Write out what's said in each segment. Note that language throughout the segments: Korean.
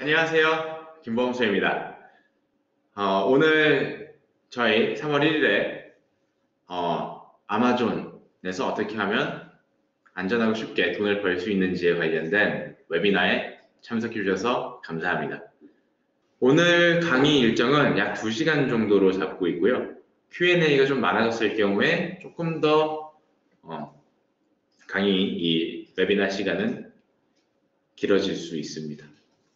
안녕하세요. 김범수입니다. 오늘 저희 3월 1일에 아마존에서 어떻게 하면 안전하고 쉽게 돈을 벌 수 있는지에 관련된 웨비나에 참석해 주셔서 감사합니다. 오늘 강의 일정은 약 2시간 정도로 잡고 있고요. Q&A가 좀 많아졌을 경우에 조금 더 강의 이 웨비나 시간은 길어질 수 있습니다.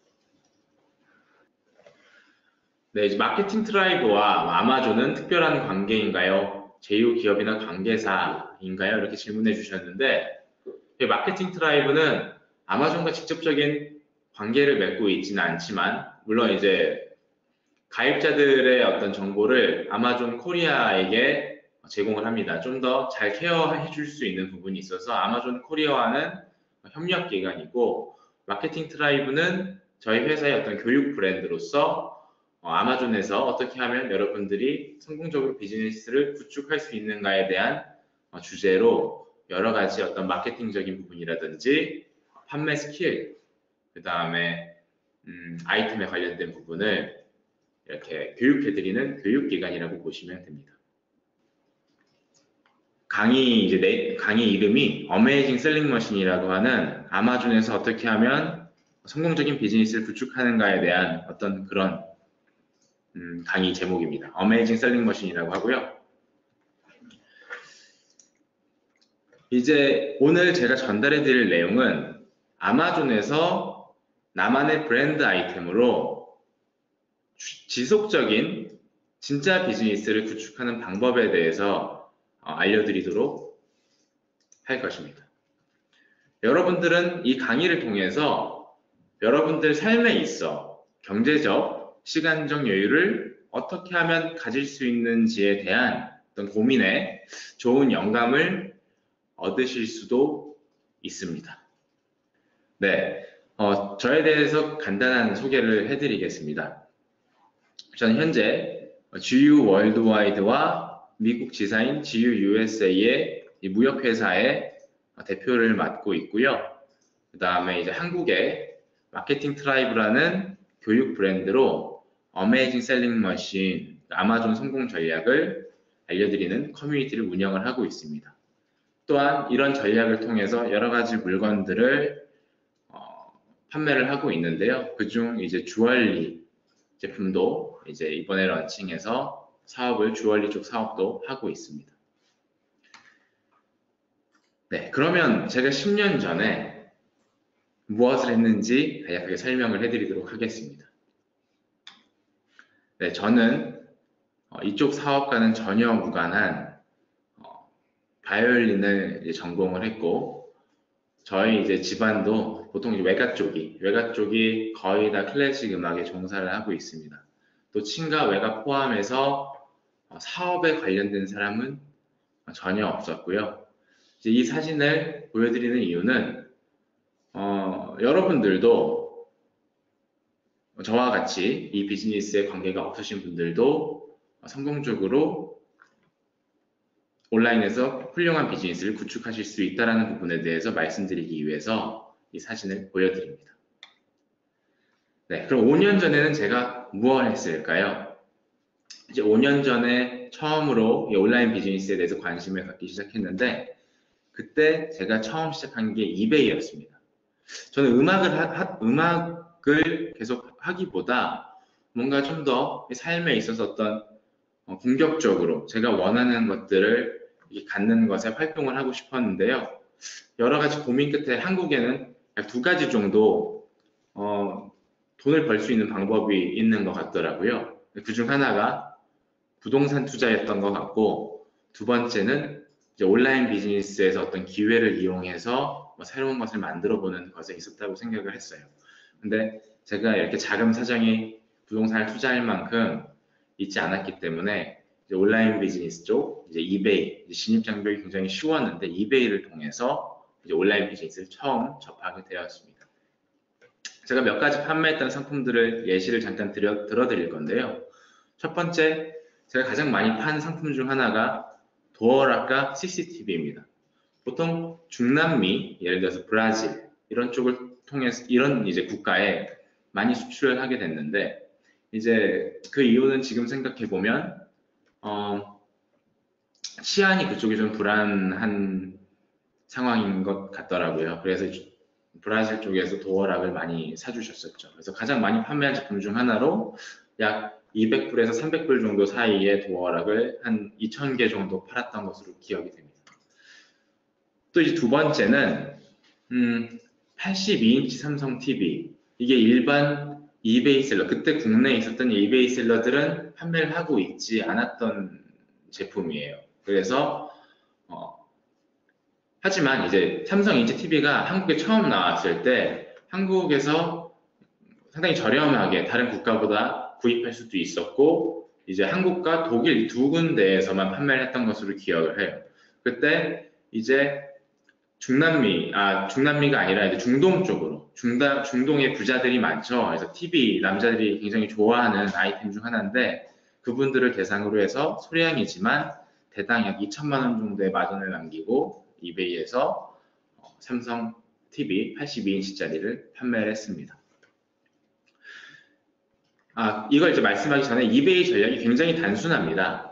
네, 이제 마케팅 트라이브와 아마존은 특별한 관계인가요? 제휴 기업이나 관계사인가요? 이렇게 질문해 주셨는데, 마케팅 트라이브는 아마존과 직접적인 관계를 맺고 있지는 않지만, 물론 이제 가입자들의 어떤 정보를 아마존 코리아에게 제공을 합니다. 좀 더 잘 케어해 줄 수 있는 부분이 있어서 아마존 코리아와는 협력 기관이고, 마케팅 트라이브는 저희 회사의 어떤 교육 브랜드로서 아마존에서 어떻게 하면 여러분들이 성공적으로 비즈니스를 구축할 수 있는가에 대한 주제로 여러 가지 어떤 마케팅적인 부분이라든지 판매 스킬, 그 다음에 아이템에 관련된 부분을 이렇게 교육해드리는 교육기관이라고 보시면 됩니다. 강의 이름이 어메이징 셀링 머신이라고 하는 아마존에서 어떻게 하면 성공적인 비즈니스를 구축하는가에 대한 어떤 그런 강의 제목입니다. 어메이징 셀링 머신이라고 하고요. 이제 오늘 제가 전달해 드릴 내용은 아마존에서 나만의 브랜드 아이템으로 지속적인 진짜 비즈니스를 구축하는 방법에 대해서 알려드리도록 할 것입니다. 여러분들은 이 강의를 통해서 여러분들 삶에 있어 경제적, 시간적 여유를 어떻게 하면 가질 수 있는지에 대한 어떤 고민에 좋은 영감을 얻으실 수도 있습니다. 네, 저에 대해서 간단한 소개를 해드리겠습니다. 저는 현재 GU 월드와이드와 미국 지사인 GU USA의 무역회사의 대표를 맡고 있고요. 그 다음에 이제 한국의 마케팅 트라이브라는 교육 브랜드로 어메이징 셀링 머신, 아마존 성공 전략을 알려드리는 커뮤니티를 운영을 하고 있습니다. 또한 이런 전략을 통해서 여러 가지 물건들을 판매를 하고 있는데요. 그중 이제 주얼리 제품도 이제 이번에 런칭해서 주얼리 쪽 사업도 하고 있습니다. 네, 그러면 제가 10년 전에 무엇을 했는지 간략하게 설명을 해드리도록 하겠습니다. 네, 저는 이쪽 사업과는 전혀 무관한 바이올린을 전공을 했고, 저희 이제 집안도 보통 외가 쪽이 거의 다 클래식 음악에 종사를 하고 있습니다. 또 친가 외가 포함해서 사업에 관련된 사람은 전혀 없었고요. 이제 이 사진을 보여드리는 이유는 여러분들도 저와 같이 이 비즈니스에 관계가 없으신 분들도 성공적으로 온라인에서 훌륭한 비즈니스를 구축하실 수 있다는 부분에 대해서 말씀드리기 위해서 이 사진을 보여드립니다. 네, 그럼 5년 전에는 제가 무엇을 했을까요? 이제 5년 전에 처음으로 이 온라인 비즈니스에 대해서 관심을 갖기 시작했는데, 그때 제가 처음 시작한 게 이베이였습니다. 저는 음악을 계속 하기보다 뭔가 좀 더 삶에 있어서 어떤 공격적으로 제가 원하는 것들을 갖는 것에 활동을 하고 싶었는데요. 여러 가지 고민 끝에 한국에는 약 2가지 정도 돈을 벌 수 있는 방법이 있는 것 같더라고요. 그중 하나가 부동산 투자였던 것 같고, 두 번째는 이제 온라인 비즈니스에서 어떤 기회를 이용해서 새로운 것을 만들어 보는 것에 있었다고 생각을 했어요. 근데 제가 이렇게 자금 사정이 부동산을 투자할 만큼 있지 않았기 때문에 이제 온라인 비즈니스 쪽, 이제 이베이, 이제 진입 장벽이 굉장히 쉬웠는데 이베이를 통해서 이제 온라인 비즈니스를 처음 접하게 되었습니다. 제가 몇 가지 판매했던 상품들을 예시를 잠깐 들어드릴 건데요. 첫 번째, 제가 가장 많이 판 상품 중 하나가 도어락과 CCTV입니다. 보통 중남미, 예를 들어서 브라질 이런 쪽을 통해서 이런 이제 국가에 많이 수출을 하게 됐는데, 이제 그 이유는 지금 생각해 보면 치안이 그쪽이 좀 불안한 상황인 것 같더라고요. 그래서 브라질 쪽에서 도어락을 많이 사주셨었죠. 그래서 가장 많이 판매한 제품 중 하나로 약 200불에서 300불 정도 사이의 도어락을 한 2,000개 정도 팔았던 것으로 기억이 됩니다. 또 이제 두 번째는 82인치 삼성 TV. 이게 일반 이베이 셀러, 그때 국내에 있었던 이베이 셀러들은 판매를 하고 있지 않았던 제품이에요. 그래서 하지만 이제 삼성 인치 TV가 한국에 처음 나왔을 때 한국에서 상당히 저렴하게 다른 국가보다 구입할 수도 있었고, 이제 한국과 독일 두 군데에서만 판매를 했던 것으로 기억을 해요. 그때 이제 중남미가 아니라 이제 중동 쪽으로, 중동의 부자들이 많죠. 그래서 TV, 남자들이 굉장히 좋아하는 아이템 중 하나인데, 그분들을 대상으로 해서 소량이지만 대당 약 2천만 원 정도의 마진을 남기고 이베이에서 삼성 TV 82인치짜리를 판매를 했습니다. 이걸 이제 말씀하기 전에 이베이 전략이 굉장히 단순합니다.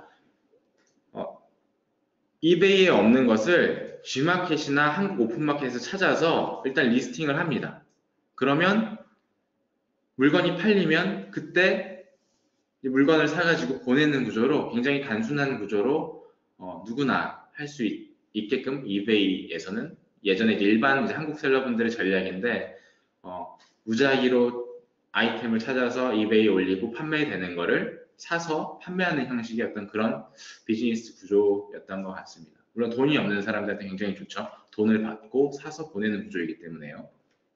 이베이에 없는 것을 G마켓이나 한국 오픈마켓에서 찾아서 일단 리스팅을 합니다. 그러면 물건이 팔리면 그때 물건을 사가지고 보내는 구조로, 굉장히 단순한 구조로 누구나 할 수 있게끔 이베이에서는, 예전에 일반 한국 셀러분들의 전략인데 무작위로 아이템을 찾아서 이베이에 올리고 판매되는 거를 사서 판매하는 형식의 어떤 그런 비즈니스 구조였던 것 같습니다. 물론 돈이 없는 사람들한테 굉장히 좋죠. 돈을 받고 사서 보내는 구조이기 때문에요.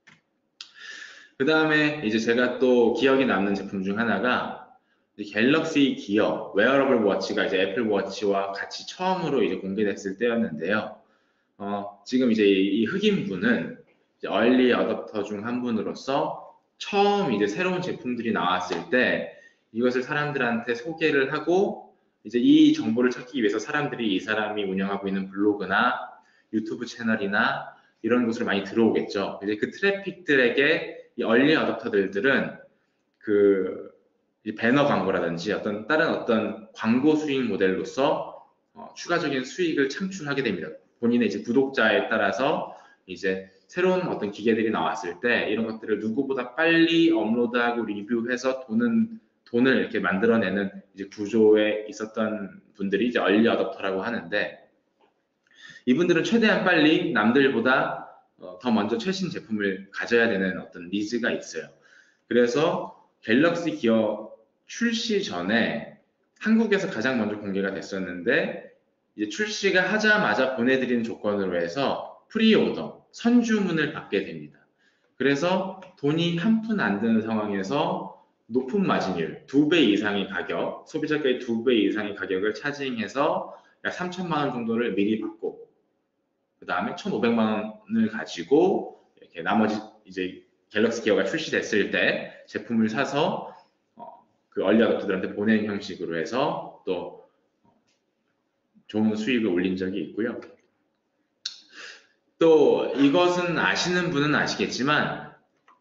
그 다음에 이제 제가 또 기억에 남는 제품 중 하나가 갤럭시 기어 웨어러블 워치가 이제 애플 워치와 같이 처음으로 이제 공개됐을 때였는데요. 지금 이제 이 흑인분은 이제 얼리 어댑터 중 한 분으로서 처음 이제 새로운 제품들이 나왔을 때 이것을 사람들한테 소개를 하고, 이제 이 정보를 찾기 위해서 사람들이 이 사람이 운영하고 있는 블로그나 유튜브 채널이나 이런 곳으로 많이 들어오겠죠. 이제 그 트래픽들에게 이 얼리 어댑터들은 그 배너 광고라든지 다른 어떤 광고 수익 모델로서 추가적인 수익을 창출하게 됩니다. 본인의 이제 구독자에 따라서 이제 새로운 어떤 기계들이 나왔을 때 이런 것들을 누구보다 빨리 업로드하고 리뷰해서 돈을 이렇게 만들어내는 이제 구조에 있었던 분들이 이제 얼리 어댑터라고 하는데, 이분들은 최대한 빨리 남들보다 더 먼저 최신 제품을 가져야 되는 어떤 니즈가 있어요. 그래서 갤럭시 기어 출시 전에 한국에서 가장 먼저 공개가 됐었는데, 이제 출시가 하자마자 보내드리는 조건으로 해서 프리오더, 선주문을 받게 됩니다. 그래서 돈이 한 푼 안 드는 상황에서 높은 마진율, 2배 이상의 가격, 소비자가의 2배 이상의 가격을 차징해서 약 3천만 원 정도를 미리 받고, 그 다음에 1,500만 원을 가지고 이렇게 나머지 이제 갤럭시 기어가 출시됐을 때 제품을 사서 그 얼리 어댑터들한테 보내는 형식으로 해서 또 좋은 수익을 올린 적이 있고요. 또 이것은 아시는 분은 아시겠지만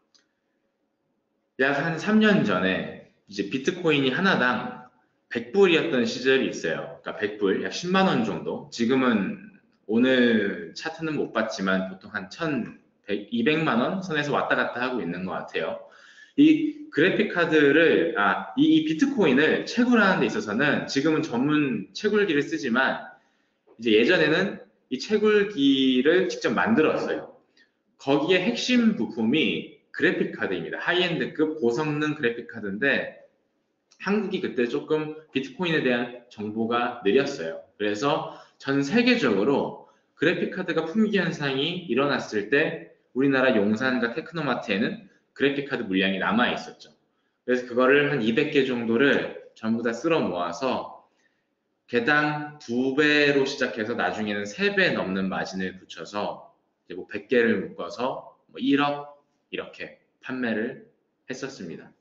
약 한 3년 전에 이제 비트코인이 하나당 100불이었던 시절이 있어요. 그러니까 100불, 약 10만 원 정도. 지금은 오늘 차트는 못 봤지만 보통 한 200만 원 선에서 왔다 갔다 하고 있는 것 같아요. 이 그래픽 카드를, 이 비트코인을 채굴하는 데 있어서는 지금은 전문 채굴기를 쓰지만 이제 예전에는 이 채굴기를 직접 만들었어요. 거기에 핵심 부품이 그래픽 카드입니다. 하이엔드급 고성능 그래픽 카드인데 한국이 그때 조금 비트코인에 대한 정보가 느렸어요. 그래서 전 세계적으로 그래픽 카드가 품귀 현상이 일어났을 때 우리나라 용산과 테크노마트에는 그래픽 카드 물량이 남아 있었죠. 그래서 그거를 한 200개 정도를 전부 다 쓸어 모아서 개당 2배로 시작해서 나중에는 3배 넘는 마진을 붙여서 이제 뭐 100개를 묶어서 뭐 1억 이렇게 판매를 했었습니다.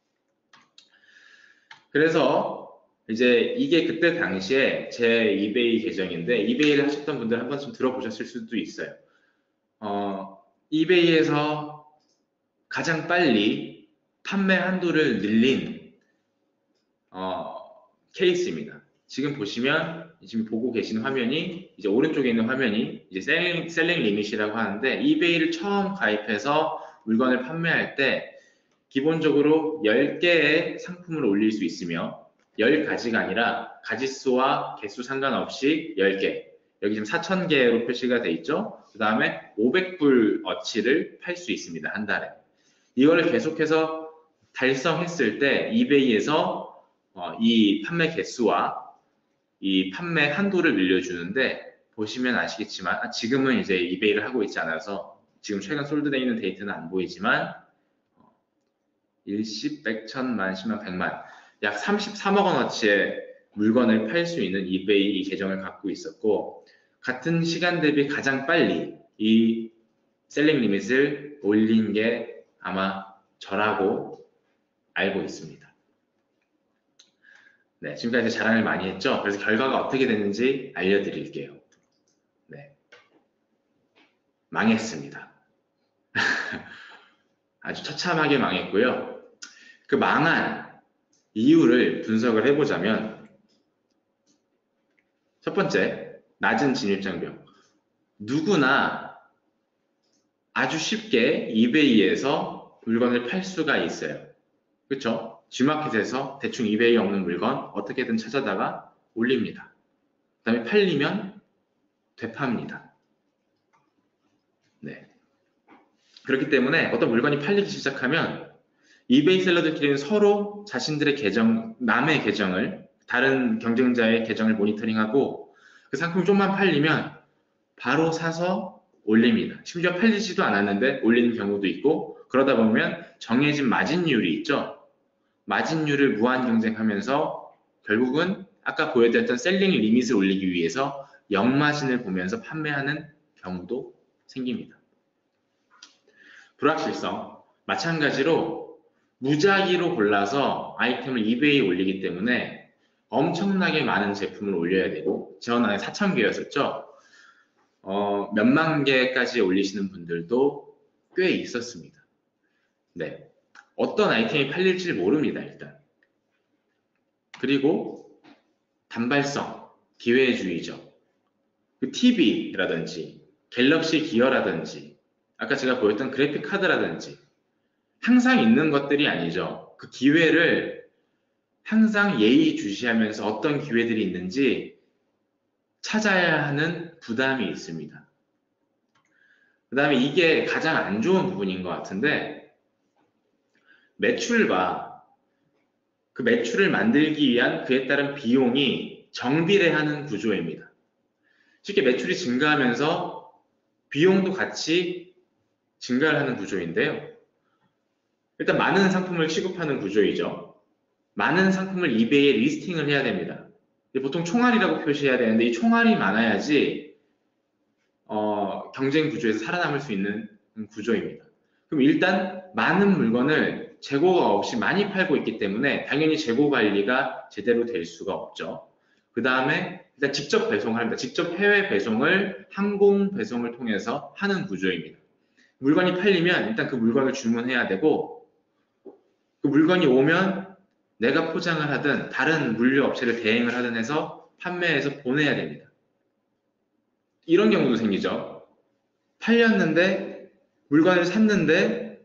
그래서 이제 이게 그때 당시에 제 이베이 계정인데, 이베이를 하셨던 분들 한 번쯤 들어보셨을 수도 있어요. 이베이에서 가장 빨리 판매 한도를 늘린 케이스입니다. 지금 보시면 지금 보고 계신 화면이 이제 오른쪽에 있는 화면이 이제 셀링 리밋이라고 하는데 이베이를 처음 가입해서 물건을 판매할 때 기본적으로 10개의 상품을 올릴 수 있으며 10가지가 아니라 가지수와 개수 상관없이 10개. 여기 지금 4,000개로 표시가 돼 있죠. 그 다음에 500불 어치를 팔 수 있습니다. 한 달에. 이거를 계속해서 달성했을 때 이베이에서 이 판매 개수와 이 판매 한도를 늘려주는데 보시면 아시겠지만 지금은 이제 이베이를 하고 있지 않아서 지금 최근 솔드되어 있는 데이터는 안 보이지만 일십, 백천만, 십만, 백만 약 33억 원어치의 물건을 팔 수 있는 이베이 이 계정을 갖고 있었고 같은 시간 대비 가장 빨리 이 셀링 리밋을 올린 게 아마 저라고 알고 있습니다. 네, 지금까지 자랑을 많이 했죠. 그래서 결과가 어떻게 됐는지 알려드릴게요. 네, 망했습니다. 아주 처참하게 망했고요. 그 망한 이유를 분석을 해보자면 첫 번째, 낮은 진입장벽. 누구나 아주 쉽게 이베이에서 물건을 팔 수가 있어요. 그렇죠? G마켓에서 대충 이베이에 없는 물건 어떻게든 찾아다가 올립니다. 그 다음에 팔리면 되팝니다. 네. 그렇기 때문에 어떤 물건이 팔리기 시작하면 이베이 셀러들끼리는 서로 자신들의 계정, 남의 계정을, 다른 경쟁자의 계정을 모니터링하고 그 상품이 좀만 팔리면 바로 사서 올립니다. 심지어 팔리지도 않았는데 올리는 경우도 있고 그러다 보면 정해진 마진율이 있죠. 마진율을 무한 경쟁하면서 결국은 아까 보여드렸던 셀링 리밋을 올리기 위해서 역마진을 보면서 판매하는 경우도 생깁니다. 불확실성. 마찬가지로 무작위로 골라서 아이템을 이베이에 올리기 때문에 엄청나게 많은 제품을 올려야 되고 지난해 4,000개였었죠. 몇만 개까지 올리시는 분들도 꽤 있었습니다. 네, 어떤 아이템이 팔릴지 모릅니다, 일단. 그리고 단발성, 기회주의죠. 그 TV라든지 갤럭시 기어라든지 아까 제가 보였던 그래픽 카드라든지 항상 있는 것들이 아니죠. 그 기회를 항상 예의주시하면서 어떤 기회들이 있는지 찾아야 하는 부담이 있습니다. 그 다음에 이게 가장 안 좋은 부분인 것 같은데 매출과 그 매출을 만들기 위한 그에 따른 비용이 정비례하는 구조입니다. 쉽게 매출이 증가하면서 비용도 같이 증가를 하는 구조인데요. 일단 많은 상품을 취급하는 구조이죠. 많은 상품을 이베이에 리스팅을 해야 됩니다. 보통 총알이라고 표시해야 되는데 이 총알이 많아야지 경쟁 구조에서 살아남을 수 있는 구조입니다. 그럼 일단 많은 물건을 재고가 없이 많이 팔고 있기 때문에 당연히 재고 관리가 제대로 될 수가 없죠. 그 다음에 일단 직접 배송을 합니다. 직접 해외 배송을 항공 배송을 통해서 하는 구조입니다. 물건이 팔리면 일단 그 물건을 주문해야 되고 그 물건이 오면 내가 포장을 하든 다른 물류 업체를 대행을 하든 해서 판매해서 보내야 됩니다. 이런 경우도 생기죠. 팔렸는데 물건을 샀는데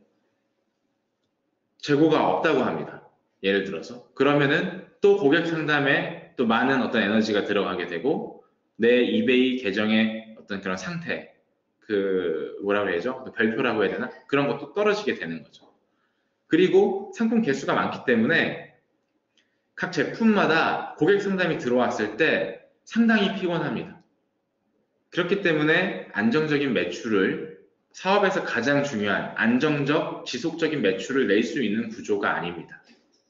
재고가 없다고 합니다. 예를 들어서 그러면은 또 고객 상담에 또 많은 어떤 에너지가 들어가게 되고 내 이베이 계정의 어떤 그런 상태 그 뭐라고 해야죠? 별표라고 해야 되나? 그런 것도 떨어지게 되는 거죠. 그리고 상품 개수가 많기 때문에 각 제품마다 고객 상담이 들어왔을 때 상당히 피곤합니다. 그렇기 때문에 안정적인 매출을 사업에서 가장 중요한 안정적 지속적인 매출을 낼 수 있는 구조가 아닙니다.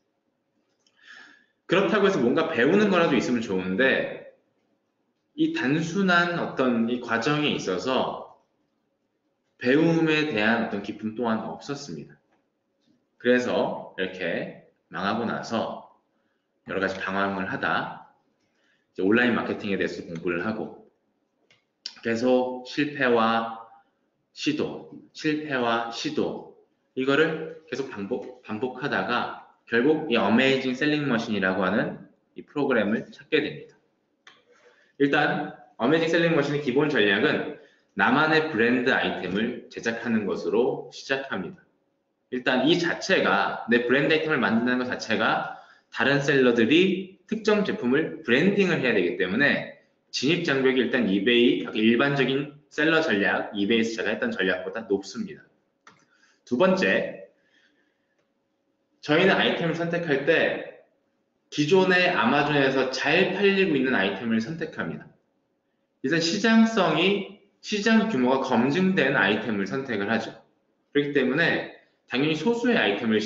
그렇다고 해서 뭔가 배우는 거라도 있으면 좋은데 이 단순한 어떤 이 과정에 있어서 배움에 대한 어떤 기쁨 또한 없었습니다. 그래서 이렇게 망하고 나서 여러 가지 방황을 하다 이제 온라인 마케팅에 대해서 공부를 하고 계속 실패와 시도 이거를 계속 반복하다가 결국 이 어메이징 셀링 머신이라고 하는 이 프로그램을 찾게 됩니다. 일단 어메이징 셀링 머신의 기본 전략은 나만의 브랜드 아이템을 제작하는 것으로 시작합니다. 일단 이 자체가 내 브랜드 아이템을 만드는 것 자체가 다른 셀러들이 특정 제품을 브랜딩을 해야 되기 때문에 진입 장벽이 일단 이베이 일반적인 셀러 전략, 이베이에서 제가 했던 전략보다 높습니다. 두 번째, 저희는 아이템을 선택할 때 기존의 아마존에서 잘 팔리고 있는 아이템을 선택합니다. 일단 시장 규모가 검증된 아이템을 선택을 하죠. 그렇기 때문에 당연히 소수의 아이템을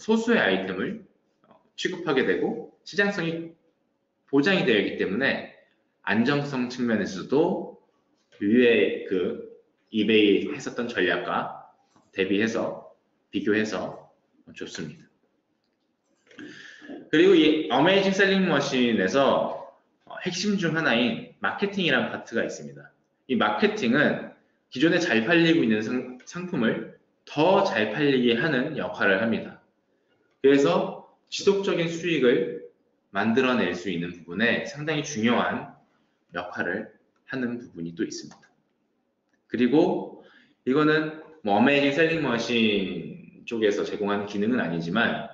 취급하게 되고 시장성이 보장이 되어 있기 때문에 안정성 측면에서도 위에 그 이베이 했었던 전략과 비교해서 좋습니다. 그리고 이 어메이징 셀링 머신에서 핵심 중 하나인 마케팅이라는 파트가 있습니다. 이 마케팅은 기존에 잘 팔리고 있는 상품을 더 잘 팔리게 하는 역할을 합니다. 그래서 지속적인 수익을 만들어낼 수 있는 부분에 상당히 중요한 역할을 하는 부분이 또 있습니다. 그리고 이거는 어메이징 셀링 머신 쪽에서 제공하는 기능은 아니지만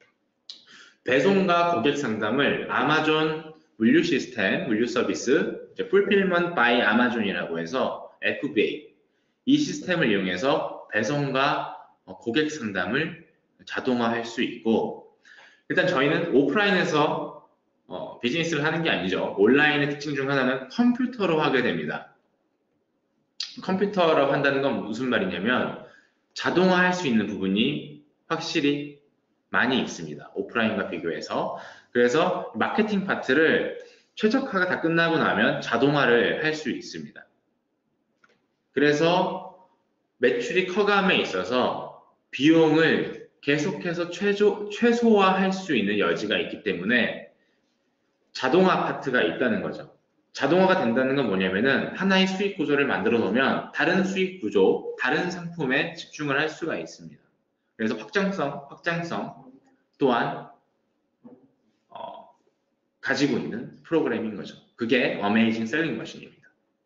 배송과 고객 상담을 아마존 물류 시스템, 물류 서비스, Fulfillment by Amazon이라고 해서 FBA 이 시스템을 이용해서 배송과 고객 상담을 자동화할 수 있고 일단 저희는 오프라인에서 비즈니스를 하는 게 아니죠. 온라인의 특징 중 하나는 컴퓨터로 하게 됩니다. 컴퓨터로 한다는 건 무슨 말이냐면 자동화할 수 있는 부분이 확실히 많이 있습니다. 오프라인과 비교해서. 그래서 마케팅 파트를 최적화가 다 끝나고 나면 자동화를 할 수 있습니다. 그래서 매출이 커감에 있어서 비용을 계속해서 최소화할 수 있는 여지가 있기 때문에 자동화 파트가 있다는 거죠. 자동화가 된다는 건 뭐냐면은 하나의 수익 구조를 만들어 놓으면 다른 수익 구조, 다른 상품에 집중을 할 수가 있습니다. 그래서 확장성 또한 가지고 있는 프로그램인 거죠. 그게 어메이징 셀링 머신입니다.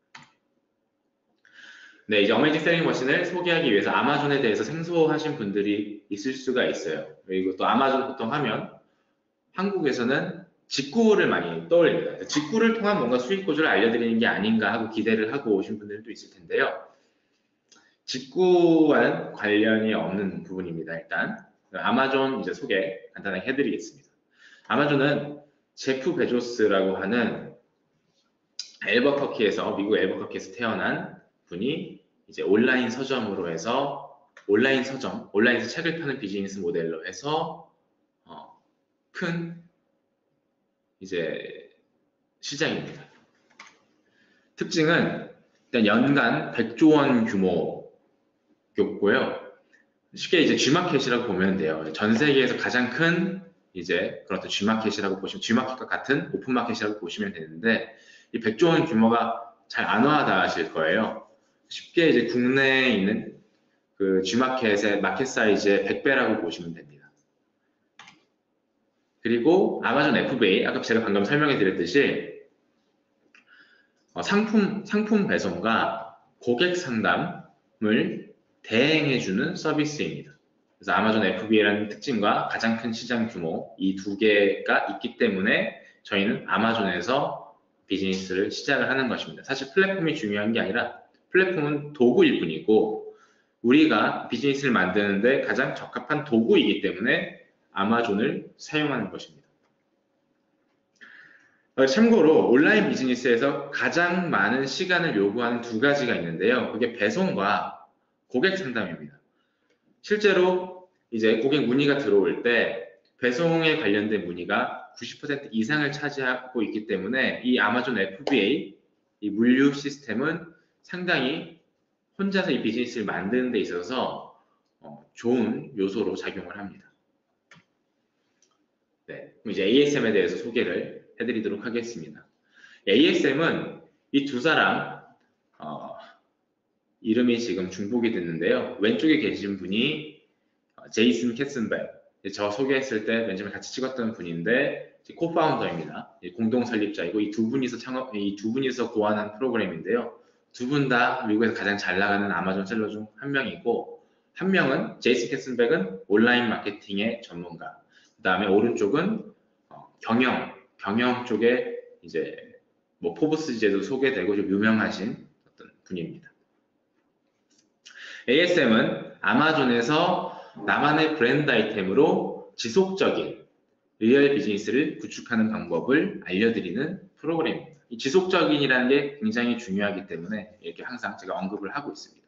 네, 이제 어메이징 셀링 머신을 소개하기 위해서 아마존에 대해서 생소하신 분들이 있을 수가 있어요. 그리고 또 아마존 보통 하면 한국에서는 직구를 많이 떠올립니다. 직구를 통한 뭔가 수익 구조를 알려드리는 게 아닌가 하고 기대를 하고 오신 분들도 있을 텐데요. 직구와는 관련이 없는 부분입니다. 일단 아마존 이제 소개 간단하게 해드리겠습니다. 아마존은 제프 베조스라고 하는 미국 앨버커키에서 태어난 분이 이제 온라인 서점으로 해서 온라인에서 책을 파는 비즈니스 모델로 해서 큰 이제 시장입니다. 특징은 일단 연간 100조 원 규모였고요. 쉽게 이제 G마켓이라고 보면 돼요. 전 세계에서 가장 큰 이제 그런 G마켓이라고 보시면 G마켓과 같은 오픈마켓이라고 보시면 되는데 이 100조 원 규모가 잘 안 와닿으실 거예요. 쉽게 이제 국내에 있는 그 G마켓의 마켓 사이즈의 100배라고 보시면 됩니다. 그리고 아마존 FBA, 아까 제가 방금 설명해 드렸듯이 상품 배송과 고객 상담을 대행해주는 서비스입니다. 그래서 아마존 FBA라는 특징과 가장 큰 시장 규모 이 두 개가 있기 때문에 저희는 아마존에서 비즈니스를 시작을 하는 것입니다. 사실 플랫폼이 중요한 게 아니라 플랫폼은 도구일 뿐이고 우리가 비즈니스를 만드는데 가장 적합한 도구이기 때문에 아마존을 사용하는 것입니다. 참고로 온라인 비즈니스에서 가장 많은 시간을 요구하는 두 가지가 있는데요. 그게 배송과 고객 상담입니다. 실제로 이제 고객 문의가 들어올 때 배송에 관련된 문의가 90% 이상을 차지하고 있기 때문에 이 아마존 FBA, 이 물류 시스템은 상당히 혼자서 이 비즈니스를 만드는 데 있어서 좋은 요소로 작용을 합니다. 네, 그럼 이제 ASM에 대해서 소개를 해드리도록 하겠습니다. ASM은 이 두 사람 이름이 지금 중복이 됐는데요. 왼쪽에 계신 분이 제이슨 캐슨벨, 저 소개했을 때 맨 처음에 같이 찍었던 분인데 코파운더입니다. 공동 설립자이고 이 두 분이서 고안한 프로그램인데요. 두 분 다 미국에서 가장 잘 나가는 아마존 셀러 중 한 명이고, 한 명은 제이슨 캐슨백은 온라인 마케팅의 전문가. 그 다음에 오른쪽은 경영 쪽에 이제 뭐 포브스지에도 소개되고 좀 유명하신 어떤 분입니다. ASM은 아마존에서 나만의 브랜드 아이템으로 지속적인 리얼 비즈니스를 구축하는 방법을 알려드리는 프로그램입니다. 이 지속적인이라는 게 굉장히 중요하기 때문에 이렇게 항상 제가 언급을 하고 있습니다.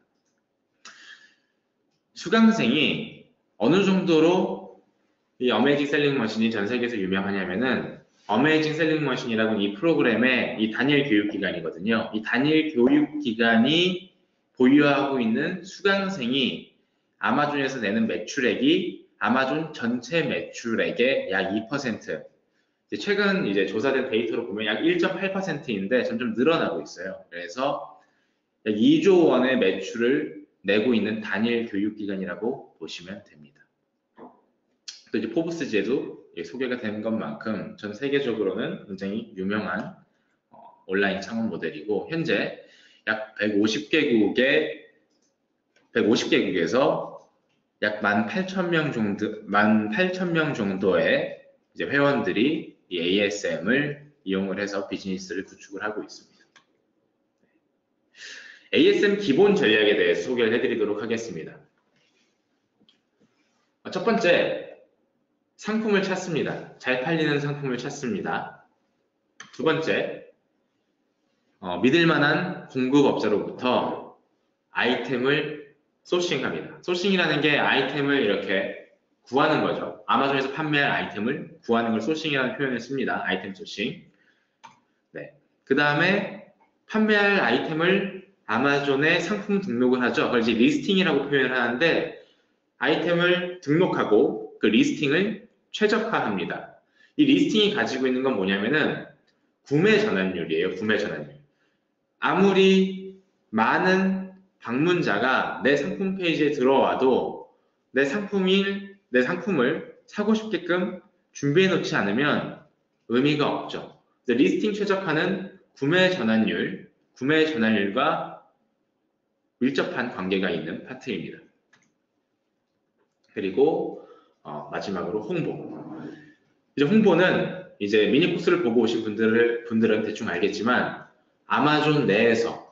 수강생이 어느 정도로 이 어메이징 셀링 머신이 전 세계에서 유명하냐면은, 어메이징 셀링 머신이라는 이 프로그램의 이 단일 교육기관이거든요. 이 단일 교육기관이 보유하고 있는 수강생이 아마존에서 내는 매출액이 아마존 전체 매출액의 약 2%, 최근 이제 조사된 데이터로 보면 약 1.8%인데 점점 늘어나고 있어요. 그래서 약 2조 원의 매출을 내고 있는 단일 교육기관이라고 보시면 됩니다. 또 이제 포브스지에도 소개가 된 것만큼 전 세계적으로는 굉장히 유명한 온라인 창업 모델이고, 현재 약 150개국에서 약 18,000명 정도의 이제 회원들이 이 ASM을 이용을 해서 비즈니스를 구축을 하고 있습니다. ASM 기본 전략에 대해서 소개를 해드리도록 하겠습니다. 첫 번째, 상품을 찾습니다. 잘 팔리는 상품을 찾습니다. 두 번째, 믿을만한 공급업자로부터 아이템을 소싱합니다. 소싱이라는 게 아이템을 이렇게 구하는 거죠. 아마존에서 판매할 아이템을 구하는 걸 소싱이라는 표현을 씁니다. 아이템 소싱. 네. 그 다음에 판매할 아이템을 아마존에 상품 등록을 하죠. 그걸 이제 리스팅이라고 표현을 하는데, 아이템을 등록하고 그 리스팅을 최적화합니다. 이 리스팅이 가지고 있는 건 뭐냐면은 구매 전환율이에요. 구매 전환율. 아무리 많은 방문자가 내 상품 페이지에 들어와도 내 상품을 사고 싶게끔 준비해 놓지 않으면 의미가 없죠. 리스팅 최적화는 구매 전환율과 밀접한 관계가 있는 파트입니다. 그리고 마지막으로 홍보. 이제 홍보는 이제 미니코스를 보고 오신 분들은 대충 알겠지만, 아마존 내에서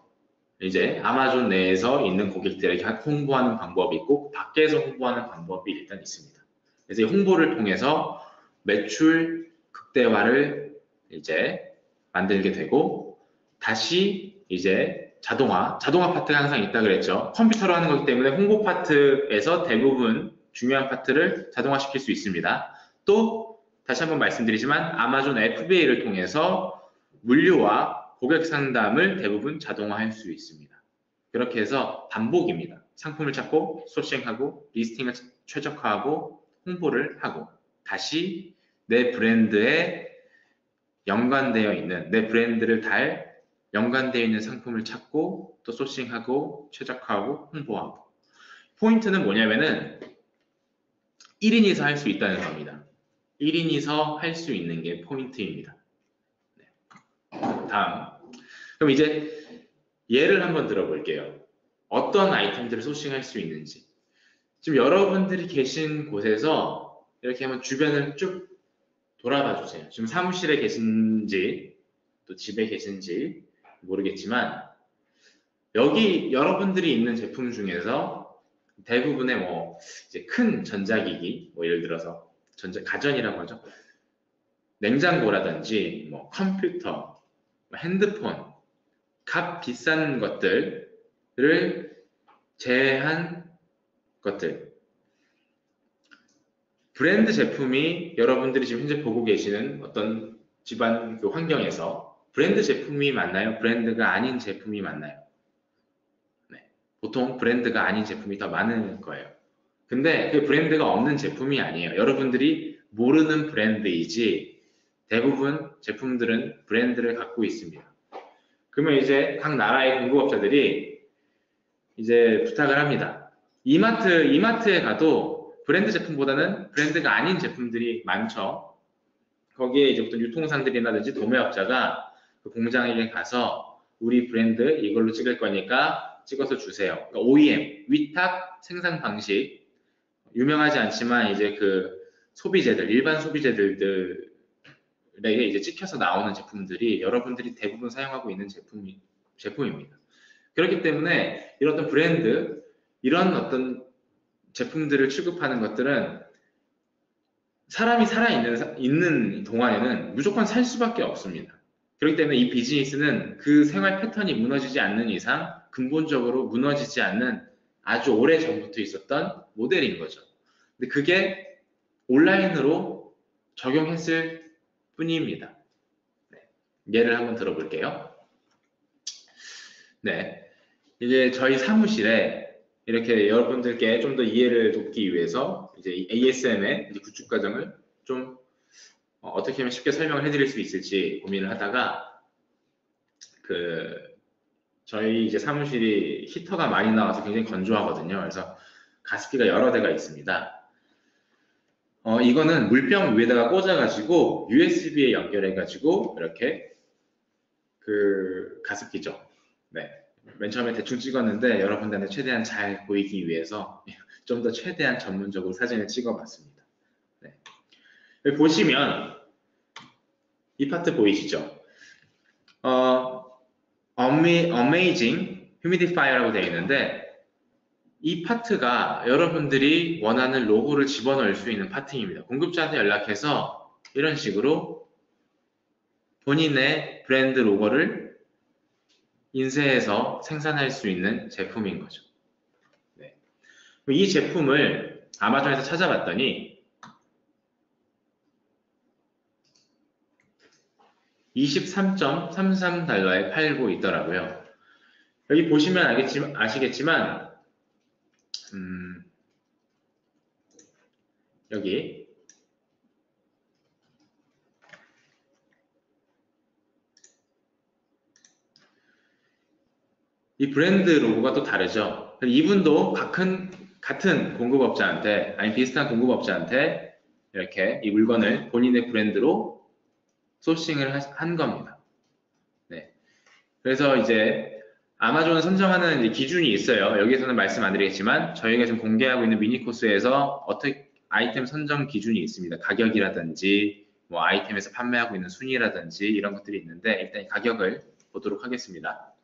있는 고객들에게 홍보하는 방법이 있고 밖에서 홍보하는 방법이 일단 있습니다. 그래서 이 홍보를 통해서 매출 극대화를 이제 만들게 되고, 다시 이제 자동화 파트가 항상 있다 그랬죠. 컴퓨터로 하는 거기 때문에 홍보 파트에서 대부분 중요한 파트를 자동화시킬 수 있습니다. 또 다시 한번 말씀드리지만 아마존 FBA를 통해서 물류와 고객 상담을 대부분 자동화할 수 있습니다. 그렇게 해서 반복입니다. 상품을 찾고 소싱하고 리스팅을 최적화하고 홍보를 하고, 다시 내 브랜드에 연관되어 있는, 내 브랜드를 달 연관되어 있는 상품을 찾고 또 소싱하고 최적화하고 홍보하고. 포인트는 뭐냐면은 1인이서 할 수 있다는 겁니다. 1인이서 할 수 있는 게 포인트입니다. 네. 다음. 그럼 이제 예를 한번 들어볼게요. 어떤 아이템들을 소싱할 수 있는지. 지금 여러분들이 계신 곳에서 이렇게 한번 주변을 쭉 돌아봐 주세요. 지금 사무실에 계신지 또 집에 계신지 모르겠지만, 여기 여러분들이 있는 제품 중에서 대부분의 뭐 이제 큰 전자기기, 뭐 예를 들어서 가전이라고 하죠. 냉장고라든지 뭐 컴퓨터, 핸드폰, 값 비싼 것들을 제외한 것들. 브랜드 제품이 여러분들이 지금 현재 보고 계시는 어떤 집안 그 환경에서 브랜드 제품이 맞나요? 브랜드가 아닌 제품이 맞나요? 네. 보통 브랜드가 아닌 제품이 더 많은 거예요. 근데 그 브랜드가 없는 제품이 아니에요. 여러분들이 모르는 브랜드이지 대부분 제품들은 브랜드를 갖고 있습니다. 그러면 이제 각 나라의 공급업자들이 이제 부탁을 합니다. 이마트에 가도 브랜드 제품보다는 브랜드가 아닌 제품들이 많죠. 거기에 이제 어떤 유통상들이라든지 도매업자가 그 공장에 가서 우리 브랜드 이걸로 찍을 거니까 찍어서 주세요. 그러니까 OEM, 위탁 생산 방식, 유명하지 않지만 이제 그 소비재들, 일반 소비재들에게 이제 찍혀서 나오는 제품들이 여러분들이 대부분 사용하고 있는 제품입니다. 그렇기 때문에 이런 어떤 브랜드, 이런 어떤 제품들을 취급하는 것들은 사람이 살아있는 동안에는 무조건 살 수밖에 없습니다. 그렇기 때문에 이 비즈니스는 그 생활 패턴이 무너지지 않는 이상 근본적으로 무너지지 않는 아주 오래 전부터 있었던 모델인 거죠. 근데 그게 온라인으로 적용했을 뿐입니다. 네. 예를 한번 들어볼게요. 네. 이제 저희 사무실에 이렇게 여러분들께 좀 더 이해를 돕기 위해서 이제 ASM의 구축 과정을 좀 어떻게 하면 쉽게 설명을 해드릴 수 있을지 고민을 하다가 저희 이제 사무실이 히터가 많이 나와서 굉장히 건조하거든요. 그래서 가습기가 여러 대가 있습니다. 이거는 물병 위에다가 꽂아가지고 USB에 연결해가지고 이렇게 가습기죠. 네. 맨 처음에 대충 찍었는데 여러분들한테 최대한 잘 보이기 위해서 좀 더 최대한 전문적으로 사진을 찍어봤습니다. 네. 여기 보시면 이 파트 보이시죠? Amazing Humidifier라고 되어 있는데 이 파트가 여러분들이 원하는 로고를 집어넣을 수 있는 파트입니다. 공급자한테 연락해서 이런 식으로 본인의 브랜드 로고를 인쇄해서 생산할 수 있는 제품인 거죠. 네. 이 제품을 아마존에서 찾아봤더니 23.33달러에 팔고 있더라고요. 여기 보시면 아시겠지만 여기 이 브랜드 로고가 또 다르죠. 이분도 같은 공급업자한테 아니 비슷한 공급업자한테 이렇게 이 물건을 본인의 브랜드로 소싱을 한 겁니다. 네. 그래서 이제 아마존 선정하는 기준이 있어요. 여기에서는 말씀 안 드리겠지만 저희가 지금 공개하고 있는 미니 코스에서 어떻게 아이템 선정 기준이 있습니다. 가격이라든지 뭐 아이템에서 판매하고 있는 순위라든지 이런 것들이 있는데 일단 가격을 보도록 하겠습니다.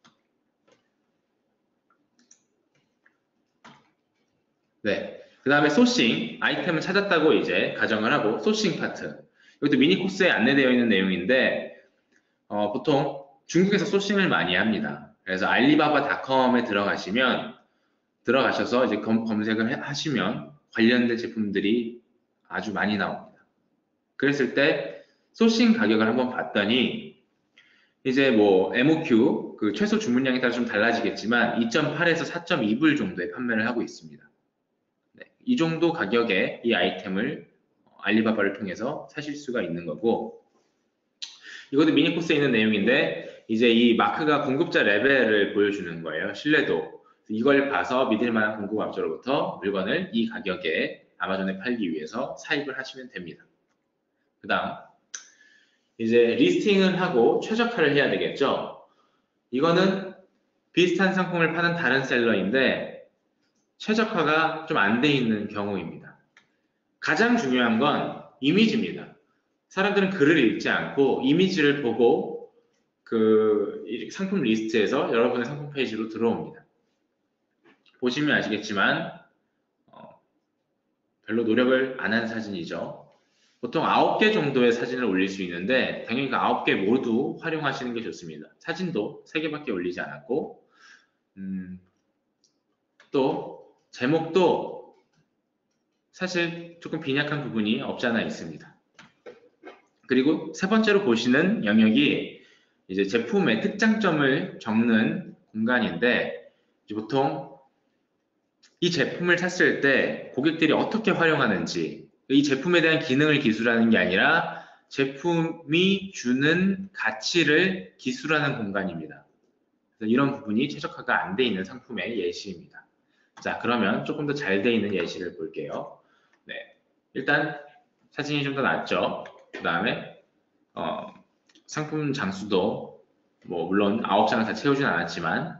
네. 그 다음에 소싱, 아이템을 찾았다고 이제 가정을 하고 소싱 파트. 이것도 미니 코스에 안내되어 있는 내용인데 보통 중국에서 소싱을 많이 합니다. 그래서 알리바바닷컴에 들어가셔서 이제 검색을 하시면 관련된 제품들이 아주 많이 나옵니다. 그랬을 때 소싱 가격을 한번 봤더니 이제 뭐 MOQ 그 최소 주문량에 따라 좀 달라지겠지만 2.8에서 4.2불 정도에 판매를 하고 있습니다. 네, 이 정도 가격에 이 아이템을 알리바바를 통해서 사실 수가 있는 거고 이것도 미니 코스에 있는 내용인데 이제 이 마크가 공급자 레벨을 보여주는 거예요. 신뢰도. 이걸 봐서 믿을 만한 공급업자로부터 물건을 이 가격에 아마존에 팔기 위해서 사입을 하시면 됩니다. 그 다음 이제 리스팅을 하고 최저가를 해야 되겠죠. 이거는 비슷한 상품을 파는 다른 셀러인데 최저가가 좀 안 돼 있는 경우입니다. 가장 중요한 건 이미지입니다. 사람들은 글을 읽지 않고 이미지를 보고 그 상품 리스트에서 여러분의 상품 페이지로 들어옵니다. 보시면 아시겠지만 별로 노력을 안 한 사진이죠. 보통 9개 정도의 사진을 올릴 수 있는데 당연히 그 9개 모두 활용하시는 게 좋습니다. 사진도 3개밖에 올리지 않았고 또 제목도 사실 조금 빈약한 부분이 없지 않아 있습니다. 그리고 세 번째로 보시는 영역이 이제 제품의 특장점을 적는 공간인데 보통 이 제품을 샀을 때 고객들이 어떻게 활용하는지 이 제품에 대한 기능을 기술하는 게 아니라 제품이 주는 가치를 기술하는 공간입니다. 그래서 이런 부분이 최적화가 안 돼 있는 상품의 예시입니다. 자, 그러면 조금 더 잘 돼 있는 예시를 볼게요. 네, 일단 사진이 좀 더 낫죠. 그 다음에 상품 장수도 뭐 물론 9장을 다 채우진 않았지만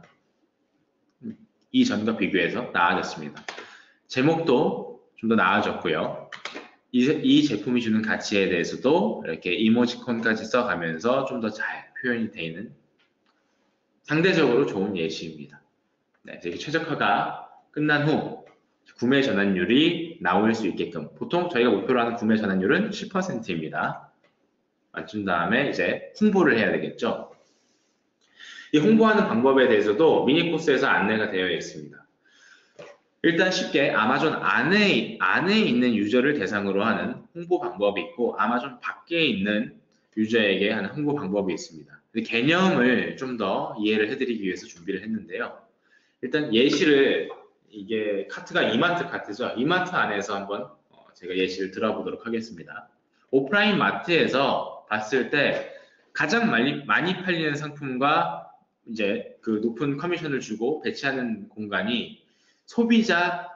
이전과 비교해서 나아졌습니다. 제목도 좀 더 나아졌고요. 이 제품이 주는 가치에 대해서도 이렇게 이모지콘까지 써가면서 좀 더 잘 표현이 되어 있는 상대적으로 좋은 예시입니다. 네, 이렇게 최적화가 끝난 후 구매 전환율이 나올 수 있게끔 보통 저희가 목표로 하는 구매 전환율은 10%입니다. 맞춘 다음에 이제 홍보를 해야 되겠죠. 이 홍보하는 방법에 대해서도 미니 코스에서 안내가 되어 있습니다. 일단 쉽게 아마존 안에 있는 유저를 대상으로 하는 홍보 방법이 있고 아마존 밖에 있는 유저에게 하는 홍보 방법이 있습니다. 개념을 좀 더 이해를 해드리기 위해서 준비를 했는데요. 일단 예시를 이게 카트가 이마트 카트죠. 이마트 안에서 한번 제가 예시를 들어보도록 하겠습니다. 오프라인 마트에서 봤을 때 가장 많이 팔리는 상품과 이제 그 높은 커미션을 주고 배치하는 공간이 소비자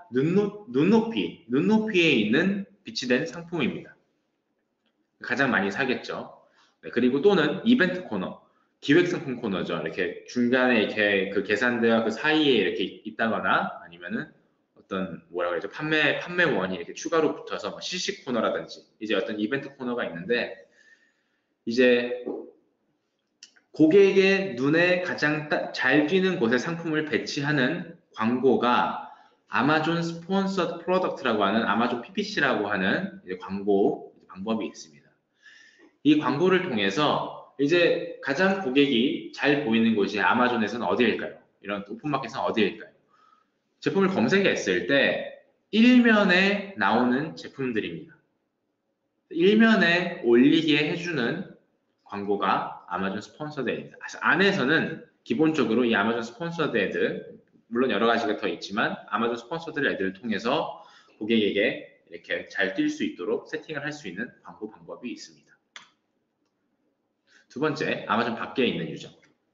눈높이에 있는 비치된 상품입니다. 가장 많이 사겠죠. 네, 그리고 또는 이벤트 코너, 기획상품 코너죠. 이렇게 중간에 이렇게 그 계산대와 그 사이에 이렇게 있다거나 아니면은 어떤 뭐라고 해야죠? 판매원이 이렇게 추가로 붙어서 뭐 CC 코너라든지 이제 어떤 이벤트 코너가 있는데 이제 고객의 눈에 가장 잘 띄는 곳에 상품을 배치하는 광고가 아마존 스폰서드 프로덕트라고 하는 아마존 PPC라고 하는 광고 방법이 있습니다. 이 광고를 통해서 이제 가장 고객이 잘 보이는 곳이 아마존에서는 어디일까요? 이런 오픈마켓은 어디일까요? 제품을 검색했을 때 일면에 나오는 제품들입니다. 일면에 올리게 해주는 광고가 아마존 스폰서드 애드. 안에서는 기본적으로 이 아마존 스폰서드 애드, 물론 여러 가지가 더 있지만 아마존 스폰서드 애드를 통해서 고객에게 이렇게 잘 뛸 수 있도록 세팅을 할 수 있는 광고 방법이 있습니다. 두 번째, 아마존 밖에 있는 유저.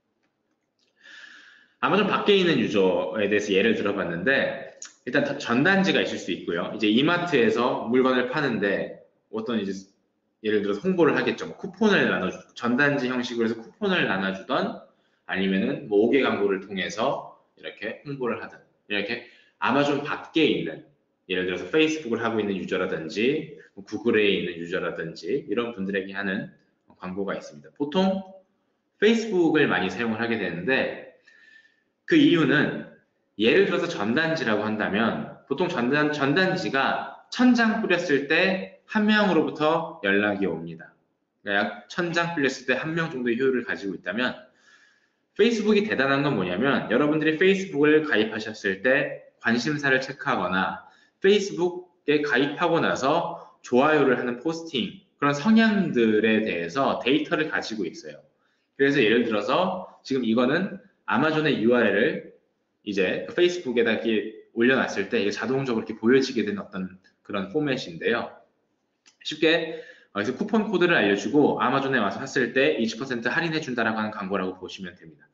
아마존 밖에 있는 유저에 대해서 예를 들어봤는데 일단 전단지가 있을 수 있고요. 이제 이마트에서 물건을 파는데 어떤 이제 예를 들어서 홍보를 하겠죠. 뭐 쿠폰을 전단지 형식으로 해서 쿠폰을 나눠주던 아니면은 뭐 5개 광고를 통해서 이렇게 홍보를 하든 이렇게 아마존 밖에 있는 예를 들어서 페이스북을 하고 있는 유저라든지 구글에 있는 유저라든지 이런 분들에게 하는 광고가 있습니다. 보통 페이스북을 많이 사용을 하게 되는데 그 이유는 예를 들어서 전단지라고 한다면 보통 전단지가 1000장 뿌렸을 때 한 명으로부터 연락이 옵니다. 그러니까 약 1000장 뿌렸을 때 한 명 정도의 효율을 가지고 있다면 페이스북이 대단한 건 뭐냐면 여러분들이 페이스북을 가입하셨을 때 관심사를 체크하거나 페이스북에 가입하고 나서 좋아요를 하는 포스팅 그런 성향들에 대해서 데이터를 가지고 있어요. 그래서 예를 들어서 지금 이거는 아마존의 URL을 이제 페이스북에다 이렇게 올려놨을 때 이게 자동적으로 이렇게 보여지게 되는 어떤 그런 포맷인데요. 쉽게 그래서 쿠폰 코드를 알려주고 아마존에 와서 샀을 때 20% 할인해준다라고 하는 광고라고 보시면 됩니다.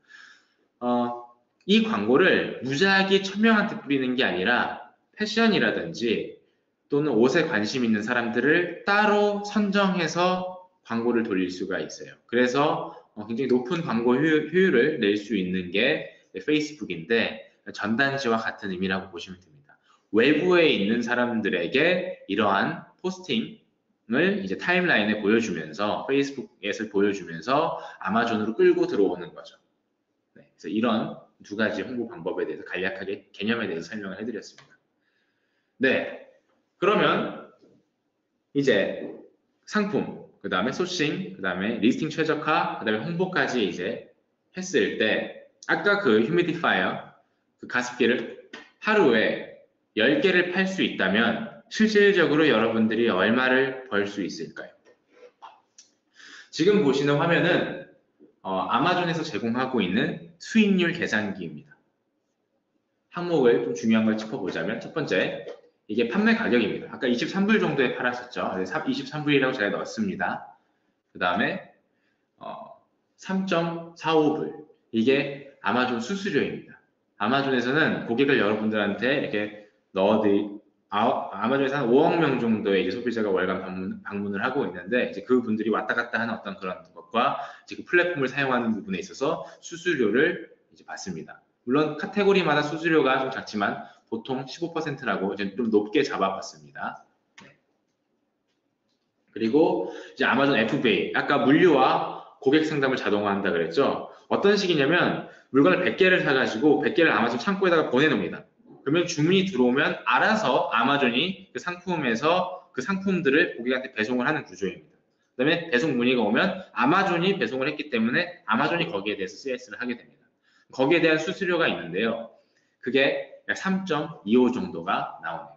이 광고를 무작위 1000명한테 뿌리는 게 아니라 패션이라든지 또는 옷에 관심 있는 사람들을 따로 선정해서 광고를 돌릴 수가 있어요. 그래서 굉장히 높은 광고 효율을 낼 수 있는 게 페이스북인데 전단지와 같은 의미라고 보시면 됩니다. 외부에 있는 사람들에게 이러한 포스팅을 이제 타임라인에 보여주면서 페이스북에서 보여주면서 아마존으로 끌고 들어오는 거죠. 네, 그래서 이런 두 가지 홍보 방법에 대해서 간략하게 개념에 대해서 설명을 해드렸습니다. 네, 그러면 이제 상품, 그 다음에 소싱, 그 다음에 리스팅 최적화, 그 다음에 홍보까지 이제 했을 때 아까 그 휴미디파이어, 그 가습기를 하루에 10개를 팔 수 있다면 실질적으로 여러분들이 얼마를 벌 수 있을까요? 지금 보시는 화면은 아마존에서 제공하고 있는 수익률 계산기입니다. 항목을 좀 중요한 걸 짚어보자면 첫 번째, 이게 판매 가격입니다. 아까 23불 정도에 팔았었죠. 23불이라고 제가 넣었습니다. 그 다음에 3.45불, 이게 아마존 수수료입니다. 아마존에서는 고객을 여러분들한테 이렇게 아마존에서 한 5억 명 정도의 이제 소비자가 월간 방문을 하고 있는데, 이제 그분들이 왔다 갔다 하는 어떤 그런 것과 이제 그 플랫폼을 사용하는 부분에 있어서 수수료를 이제 받습니다. 물론 카테고리마다 수수료가 좀 작지만 보통 15%라고 이제 좀 높게 잡아봤습니다. 네. 그리고 이제 아마존 FBA, 아까 물류와 고객 상담을 자동화한다 그랬죠. 어떤 식이냐면 물건을 100개를 사가지고 100개를 아마존 창고에다가 보내놓습니다. 그러면 주문이 들어오면 알아서 아마존이 그 상품에서 그 상품들을 고객한테 배송을 하는 구조입니다. 그 다음에 배송 문의가 오면 아마존이 배송을 했기 때문에 아마존이 거기에 대해서 CS를 하게 됩니다. 거기에 대한 수수료가 있는데요. 그게 약 3.25 정도가 나오네요.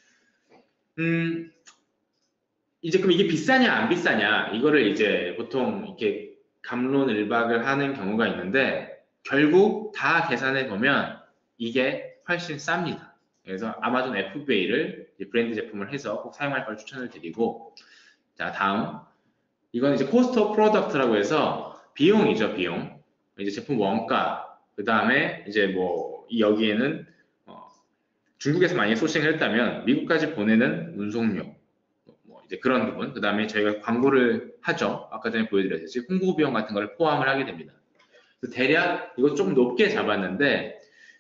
이제 그럼 이게 비싸냐 안 비싸냐, 이거를 이제 보통 이렇게 갑론을박을 하는 경우가 있는데, 결국 다 계산해 보면 이게 훨씬 쌉니다. 그래서 아마존 FBA를 브랜드 제품을 해서 꼭 사용할 걸 추천을 드리고, 자, 다음. 이건 이제 코스트 오브 프로덕트라고 해서 비용이죠, 비용. 이제 제품 원가, 그 다음에 이제 뭐 여기에는 중국에서 만약에 소싱을 했다면 미국까지 보내는 운송료, 뭐 이제 그런 부분, 그 다음에 저희가 광고를 하죠. 아까 전에 보여드렸듯이 홍보 비용 같은 걸 포함을 하게 됩니다. 대략 이거 조금 높게 잡았는데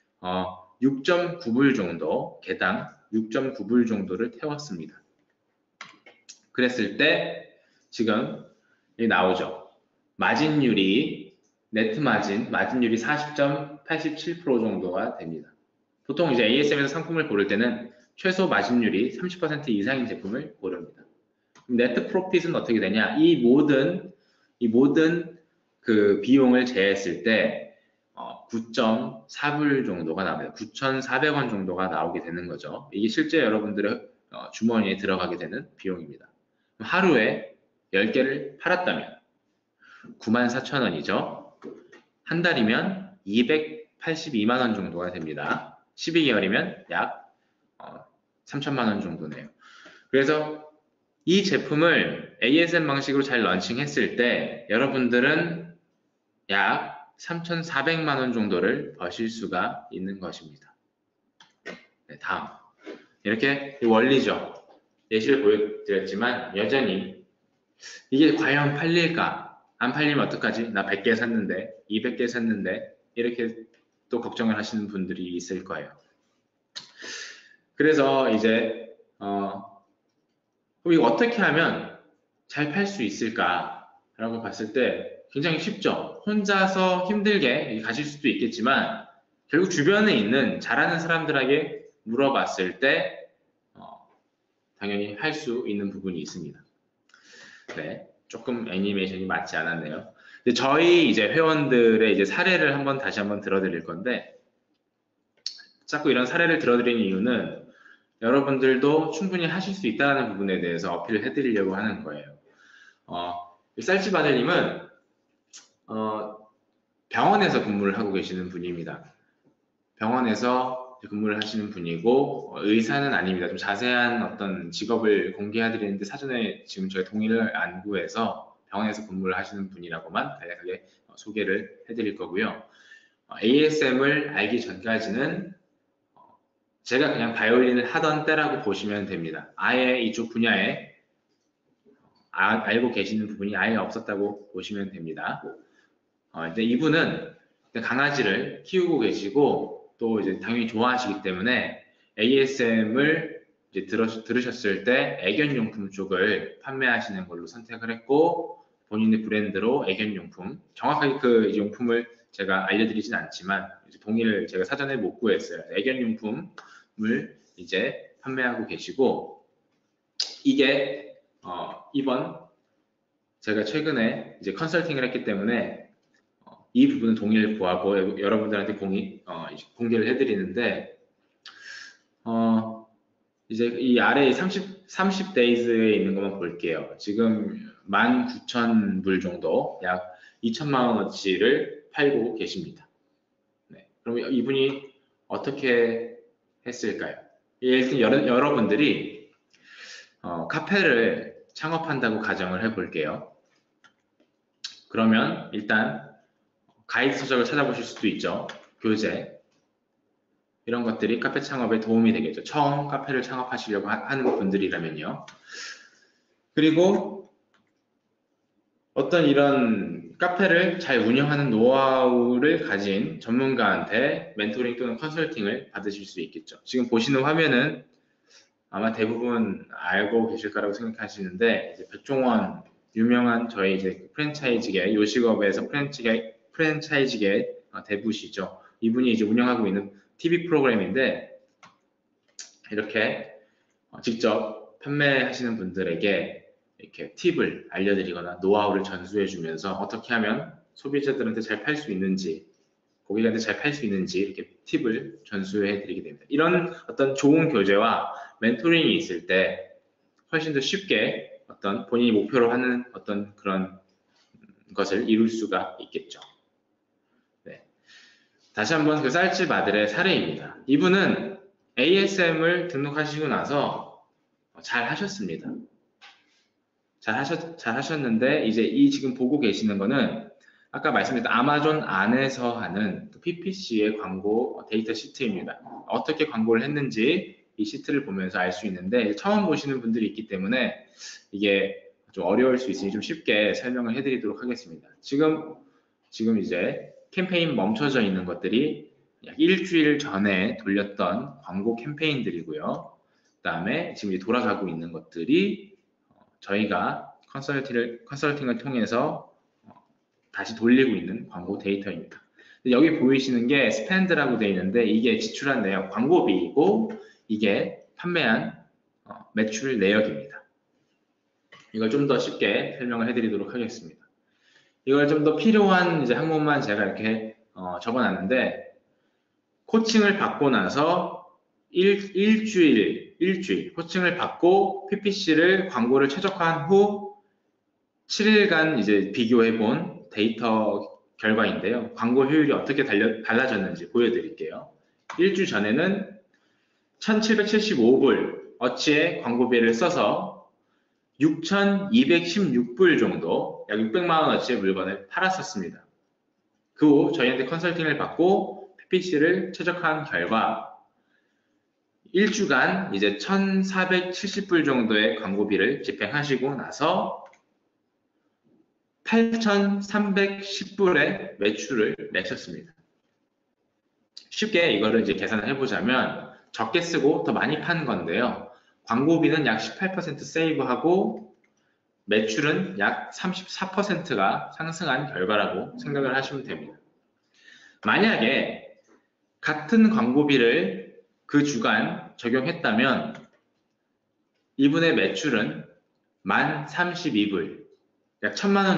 6.9불 정도, 개당 6.9불 정도를 태웠습니다. 그랬을 때 지금 여기 나오죠. 마진율이, 네트 마진율이 40.87% 정도가 됩니다. 보통 이제 ASM에서 상품을 고를 때는 최소 마진율이 30% 이상인 제품을 고릅니다. 네트 프로핏은 어떻게 되냐? 이 모든 그 비용을 제했을 때 9.4불 정도가 나옵니다. 9,400원 정도가 나오게 되는 거죠. 이게 실제 여러분들의 주머니에 들어가게 되는 비용입니다. 하루에 10개를 팔았다면 94,000원이죠. 한 달이면 282만 원 정도가 됩니다. 12개월이면 약 3천만 원 정도네요. 그래서 이 제품을 ASM 방식으로 잘 런칭했을 때 여러분들은 약 3,400만 원 정도를 버실 수가 있는 것입니다. 네, 다음. 이렇게 원리죠. 예시를 보여드렸지만 여전히 이게 과연 팔릴까? 안 팔리면 어떡하지? 나 100개 샀는데, 200개 샀는데, 이렇게 또 걱정을 하시는 분들이 있을 거예요. 그래서 이제 이거 어떻게 하면 잘 팔 수 있을까라고 봤을 때 굉장히 쉽죠. 혼자서 힘들게 가실 수도 있겠지만 결국 주변에 있는 잘하는 사람들에게 물어봤을 때 당연히 할 수 있는 부분이 있습니다. 네, 조금 애니메이션이 맞지 않았네요. 근데 저희 이제 회원들의 이제 사례를 다시 한번 들어드릴 건데, 자꾸 이런 사례를 들어드리는 이유는 여러분들도 충분히 하실 수 있다는 부분에 대해서 어필을 해드리려고 하는 거예요. 쌀집아들님은 병원에서 근무를 하고 계시는 분입니다. 병원에서 근무를 하시는 분이고 의사는 아닙니다. 좀 자세한 어떤 직업을 공개해드리는데 사전에 지금 저희 동의를 안 구해서 병원에서 근무를 하시는 분이라고만 간략하게 소개를 해드릴 거고요. ASM을 알기 전까지는 제가 그냥 바이올린을 하던 때라고 보시면 됩니다. 아예 이쪽 분야에 알고 계시는 부분이 아예 없었다고 보시면 됩니다. 근데 이분은 강아지를 키우고 계시고 또 이제 당연히 좋아하시기 때문에 ASM을 이제 들으셨을 때 애견용품 쪽을 판매하시는 걸로 선택을 했고, 본인의 브랜드로 애견용품, 정확하게 그 용품을 제가 알려드리진 않지만 이제 동의를 제가 사전에 못 구했어요. 애견용품을 이제 판매하고 계시고, 이게 이번 제가 최근에 이제 컨설팅을 했기 때문에 이 부분은 동의를 구하고 여러분들한테 공개를 해드리는데, 이제 이 아래 30days에 있는 것만 볼게요. 지금 19,000불 정도, 약 2천만 원어치를 팔고 계십니다. 네, 그럼 이분이 어떻게 했을까요? 일단 여러분들이 카페를 창업한다고 가정을 해볼게요. 그러면 일단 가이드 서적을 찾아보실 수도 있죠. 교재. 이런 것들이 카페 창업에 도움이 되겠죠. 처음 카페를 창업하시려고 하는 분들이라면요. 그리고 어떤 이런 카페를 잘 운영하는 노하우를 가진 전문가한테 멘토링 또는 컨설팅을 받으실 수 있겠죠. 지금 보시는 화면은 아마 대부분 알고 계실 거라고 생각하시는데, 이제 백종원, 유명한 저희 이제 프랜차이즈계, 요식업에서 프랜차이즈계 대부시죠. 이분이 이제 운영하고 있는 TV 프로그램인데, 이렇게 직접 판매하시는 분들에게 이렇게 팁을 알려드리거나 노하우를 전수해주면서 어떻게 하면 소비자들한테 잘 팔 수 있는지, 고객한테 잘 팔 수 있는지 이렇게 팁을 전수해드리게 됩니다. 이런 어떤 좋은 교재와 멘토링이 있을 때 훨씬 더 쉽게 어떤 본인이 목표로 하는 어떤 그런 것을 이룰 수가 있겠죠. 네. 다시 한번 그 쌀집 아들의 사례입니다. 이분은 ASM을 등록하시고 나서 잘 하셨습니다. 잘 하셨는데, 이제 이 지금 보고 계시는 거는 아까 말씀드렸던 아마존 안에서 하는 PPC의 광고 데이터 시트입니다. 어떻게 광고를 했는지 이 시트를 보면서 알 수 있는데, 처음 보시는 분들이 있기 때문에 이게 좀 어려울 수 있으니 좀 쉽게 설명을 해드리도록 하겠습니다. 지금 이제 캠페인 멈춰져 있는 것들이 약 일주일 전에 돌렸던 광고 캠페인들이고요. 그 다음에 지금 이제 돌아가고 있는 것들이 저희가 컨설팅을 통해서 다시 돌리고 있는 광고 데이터입니다. 여기 보이시는 게 스펜드라고 되어 있는데, 이게 지출한 내역, 광고비이고 이게 판매한 매출 내역입니다. 이걸 좀 더 쉽게 설명을 해드리도록 하겠습니다. 이걸 좀 더 필요한 이제 항목만 제가 이렇게 적어놨는데, 코칭을 받고 나서 일주일 코칭을 받고 PPC를 광고를 최적화한 후 7일간 이제 비교해 본 데이터 결과인데요. 광고 효율이 어떻게 달라졌는지 보여드릴게요. 일주 전에는 1775불 어치의 광고비를 써서 6216불 정도, 약 600만원 어치의 물건을 팔았었습니다. 그 후 저희한테 컨설팅을 받고 PPC를 최적화한 결과 일주간 이제 1470불 정도의 광고비를 집행하시고 나서 8310불의 매출을 내셨습니다. 쉽게 이거를 이제 계산을 해보자면 적게 쓰고 더 많이 판 건데요. 광고비는 약 18% 세이브하고 매출은 약 34%가 상승한 결과라고 생각을 하시면 됩니다. 만약에 같은 광고비를 그 주간 적용했다면 이분의 매출은 1032불, 약 1000만원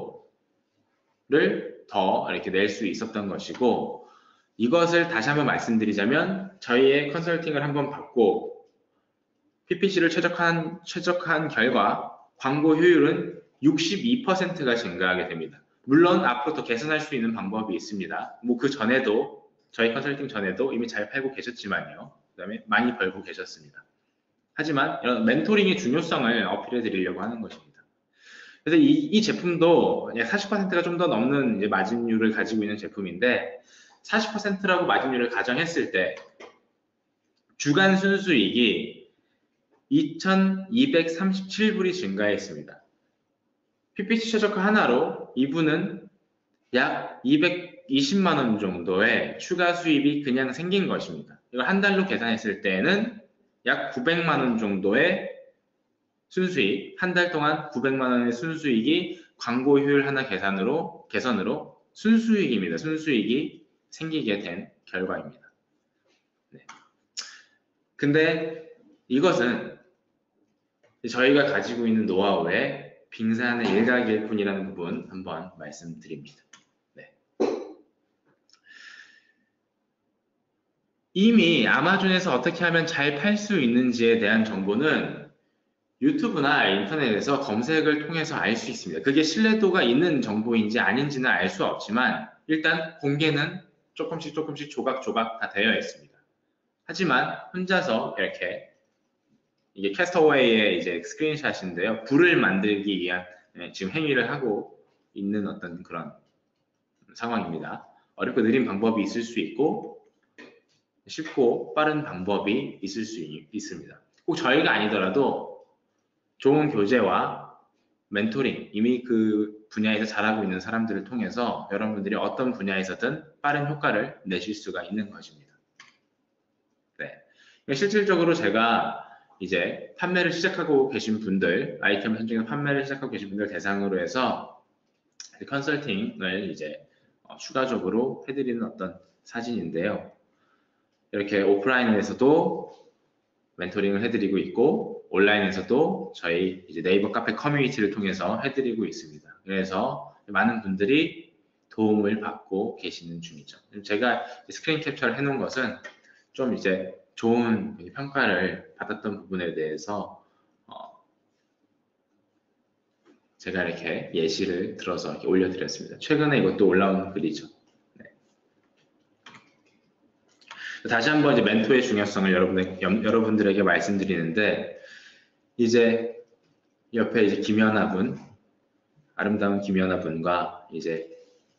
정도를 더 이렇게 낼 수 있었던 것이고, 이것을 다시 한번 말씀드리자면 저희의 컨설팅을 한번 받고 PPC를 최적화한 결과 광고 효율은 62%가 증가하게 됩니다. 물론 앞으로 더 개선할 수 있는 방법이 있습니다. 뭐 그 전에도, 저희 컨설팅 전에도 이미 잘 팔고 계셨지만요. 그 다음에 많이 벌고 계셨습니다. 하지만 이런 멘토링의 중요성을 어필해 드리려고 하는 것입니다. 그래서 이 제품도 40%가 좀 더 넘는 이제 마진율을 가지고 있는 제품인데, 40%라고 마진율을 가정했을 때 주간 순수익이 2237불이 증가했습니다. PPC 최저가 하나로 이분은 약 220만원 정도의 추가 수입이 그냥 생긴 것입니다. 이걸 한 달로 계산했을 때는 약 900만원 정도의 순수익, 한 달 동안 900만원의 순수익이 광고 효율 하나 개선으로 순수익입니다. 순수익이 생기게 된 결과입니다. 네. 근데 이것은 저희가 가지고 있는 노하우의 빙산의 일각일 뿐이라는 부분 한번 말씀드립니다. 네. 이미 아마존에서 어떻게 하면 잘 팔 수 있는지에 대한 정보는 유튜브나 인터넷에서 검색을 통해서 알 수 있습니다. 그게 신뢰도가 있는 정보인지 아닌지는 알 수 없지만 일단 공개는 조금씩 조각조각 다 되어 있습니다. 하지만 혼자서 이렇게, 이게 캐스터웨이의 이제 스크린샷인데요. 불을 만들기 위한 지금 행위를 하고 있는 어떤 그런 상황입니다. 어렵고 느린 방법이 있을 수 있고, 쉽고 빠른 방법이 있을 수 있습니다. 꼭 저희가 아니더라도 좋은 교재와 멘토링, 이미 그 분야에서 잘하고 있는 사람들을 통해서 여러분들이 어떤 분야에서든 빠른 효과를 내실 수가 있는 것입니다. 네. 실질적으로 제가 이제 판매를 시작하고 계신 분들, 아이템을 선정해서 판매를 시작하고 계신 분들 대상으로 해서 컨설팅을 이제 추가적으로 해드리는 어떤 사진인데요. 이렇게 오프라인에서도 멘토링을 해드리고 있고 온라인에서도 저희 이제 네이버 카페 커뮤니티를 통해서 해드리고 있습니다. 그래서 많은 분들이 도움을 받고 계시는 중이죠. 제가 스크린 캡처를 해놓은 것은 좀 이제 좋은 평가를 받았던 부분에 대해서 제가 이렇게 예시를 들어서 이렇게 올려드렸습니다. 최근에 이것도 올라온 글이죠. 네. 다시 한번 이제 멘토의 중요성을 여러분들에게 말씀드리는데, 이제 옆에 이제 김연아 분, 아름다운 김연아 분과 이제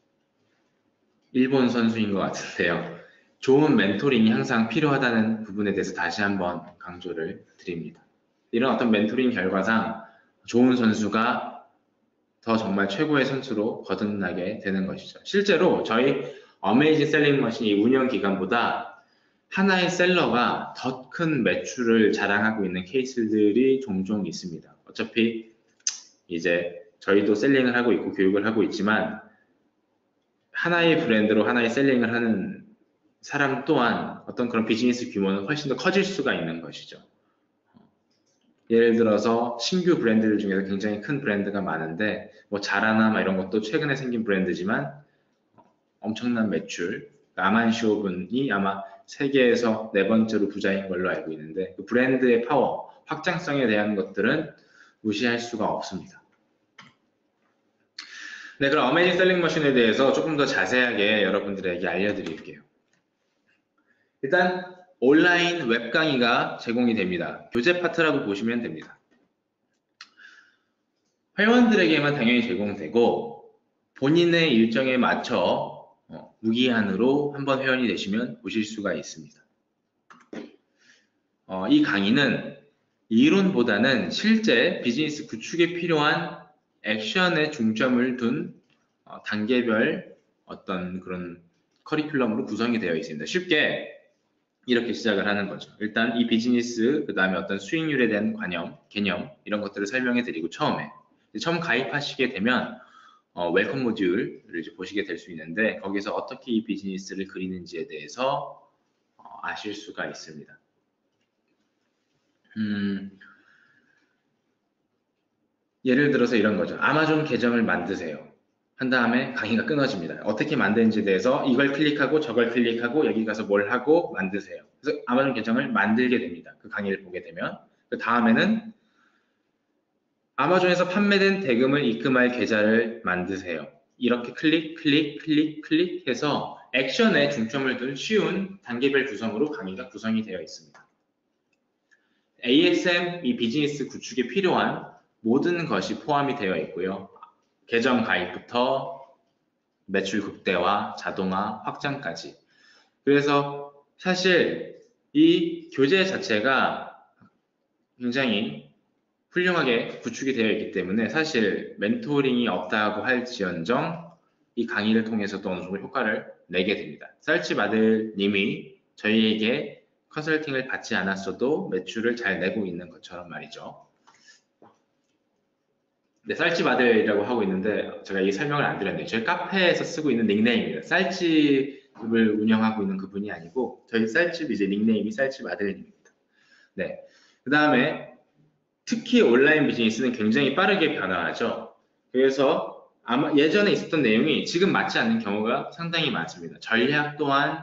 일본 선수인 것 같은데요. 좋은 멘토링이 항상 필요하다는 부분에 대해서 다시 한번 강조를 드립니다. 이런 어떤 멘토링 결과상 좋은 선수가 더 정말 최고의 선수로 거듭나게 되는 것이죠. 실제로 저희 어메이징 셀링 머신이 운영 기간보다 하나의 셀러가 더 큰 매출을 자랑하고 있는 케이스들이 종종 있습니다. 어차피 이제 저희도 셀링을 하고 있고 교육을 하고 있지만 하나의 브랜드로 하나의 셀링을 하는 사람 또한 어떤 그런 비즈니스 규모는 훨씬 더 커질 수가 있는 것이죠. 예를 들어서 신규 브랜드들 중에서 굉장히 큰 브랜드가 많은데 뭐 자라나 막 이런 것도 최근에 생긴 브랜드지만 엄청난 매출, 아만시오 분이 아마 세계에서 4번째로 부자인 걸로 알고 있는데 그 브랜드의 파워, 확장성에 대한 것들은 무시할 수가 없습니다. 네, 그럼 어메이징 셀링 머신에 대해서 조금 더 자세하게 여러분들에게 알려드릴게요. 일단 온라인 웹 강의가 제공이 됩니다. 교재 파트라고 보시면 됩니다. 회원들에게만 당연히 제공되고 본인의 일정에 맞춰 무기한으로 한번 회원이 되시면 보실 수가 있습니다. 이 강의는 이론보다는 실제 비즈니스 구축에 필요한 액션에 중점을 둔 단계별 어떤 그런 커리큘럼으로 구성이 되어 있습니다. 쉽게 이렇게 시작을 하는 거죠. 일단 이 비즈니스, 그 다음에 어떤 수익률에 대한 개념 이런 것들을 설명해 드리고 처음 가입하시게 되면 웰컴 모듈을 이제 보시게 될 수 있는데 거기서 어떻게 이 비즈니스를 그리는지에 대해서 아실 수가 있습니다. 예를 들어서 이런 거죠. 아마존 계정을 만드세요. 한 다음에 강의가 끊어집니다. 어떻게 만드는지에 대해서 이걸 클릭하고 저걸 클릭하고 여기 가서 뭘 하고 만드세요. 그래서 아마존 계정을 만들게 됩니다. 그 강의를 보게 되면. 그 다음에는 아마존에서 판매된 대금을 입금할 계좌를 만드세요. 이렇게 클릭 해서 액션에 중점을 둔 쉬운 단계별 구성으로 강의가 구성이 되어 있습니다. ASM, 이 비즈니스 구축에 필요한 모든 것이 포함이 되어 있고요. 계정 가입부터 매출 극대화, 자동화, 확장까지. 그래서 사실 이 교재 자체가 굉장히 훌륭하게 구축이 되어 있기 때문에 사실 멘토링이 없다고 할지언정 이 강의를 통해서도 어느 정도 효과를 내게 됩니다. 쌀치마들 님이 저희에게 컨설팅을 받지 않았어도 매출을 잘 내고 있는 것처럼 말이죠. 네, 쌀집아들이라고 하고 있는데 제가 이 설명을 안 드렸네요. 저희 카페에서 쓰고 있는 닉네임입니다. 쌀집을 운영하고 있는 그분이 아니고 저희 쌀집 이제 닉네임이 쌀집아들입니다. 네, 그 다음에 특히 온라인 비즈니스는 굉장히 빠르게 변화하죠. 그래서 아마 예전에 있었던 내용이 지금 맞지 않는 경우가 상당히 많습니다. 전략 또한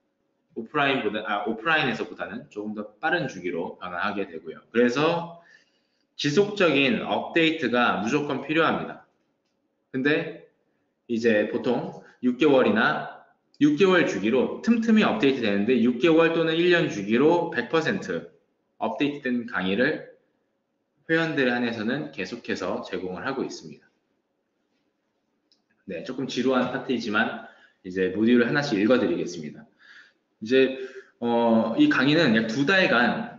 오프라인에서보다는 조금 더 빠른 주기로 변화하게 되고요. 그래서 지속적인 업데이트가 무조건 필요합니다. 근데 이제 보통 6개월 주기로 틈틈이 업데이트 되는데 6개월 또는 1년 주기로 100% 업데이트된 강의를 회원들에 한해서는 계속해서 제공을 하고 있습니다. 네, 조금 지루한 파트이지만 이제 모듈을 하나씩 읽어드리겠습니다. 이제 이 강의는 약 2달간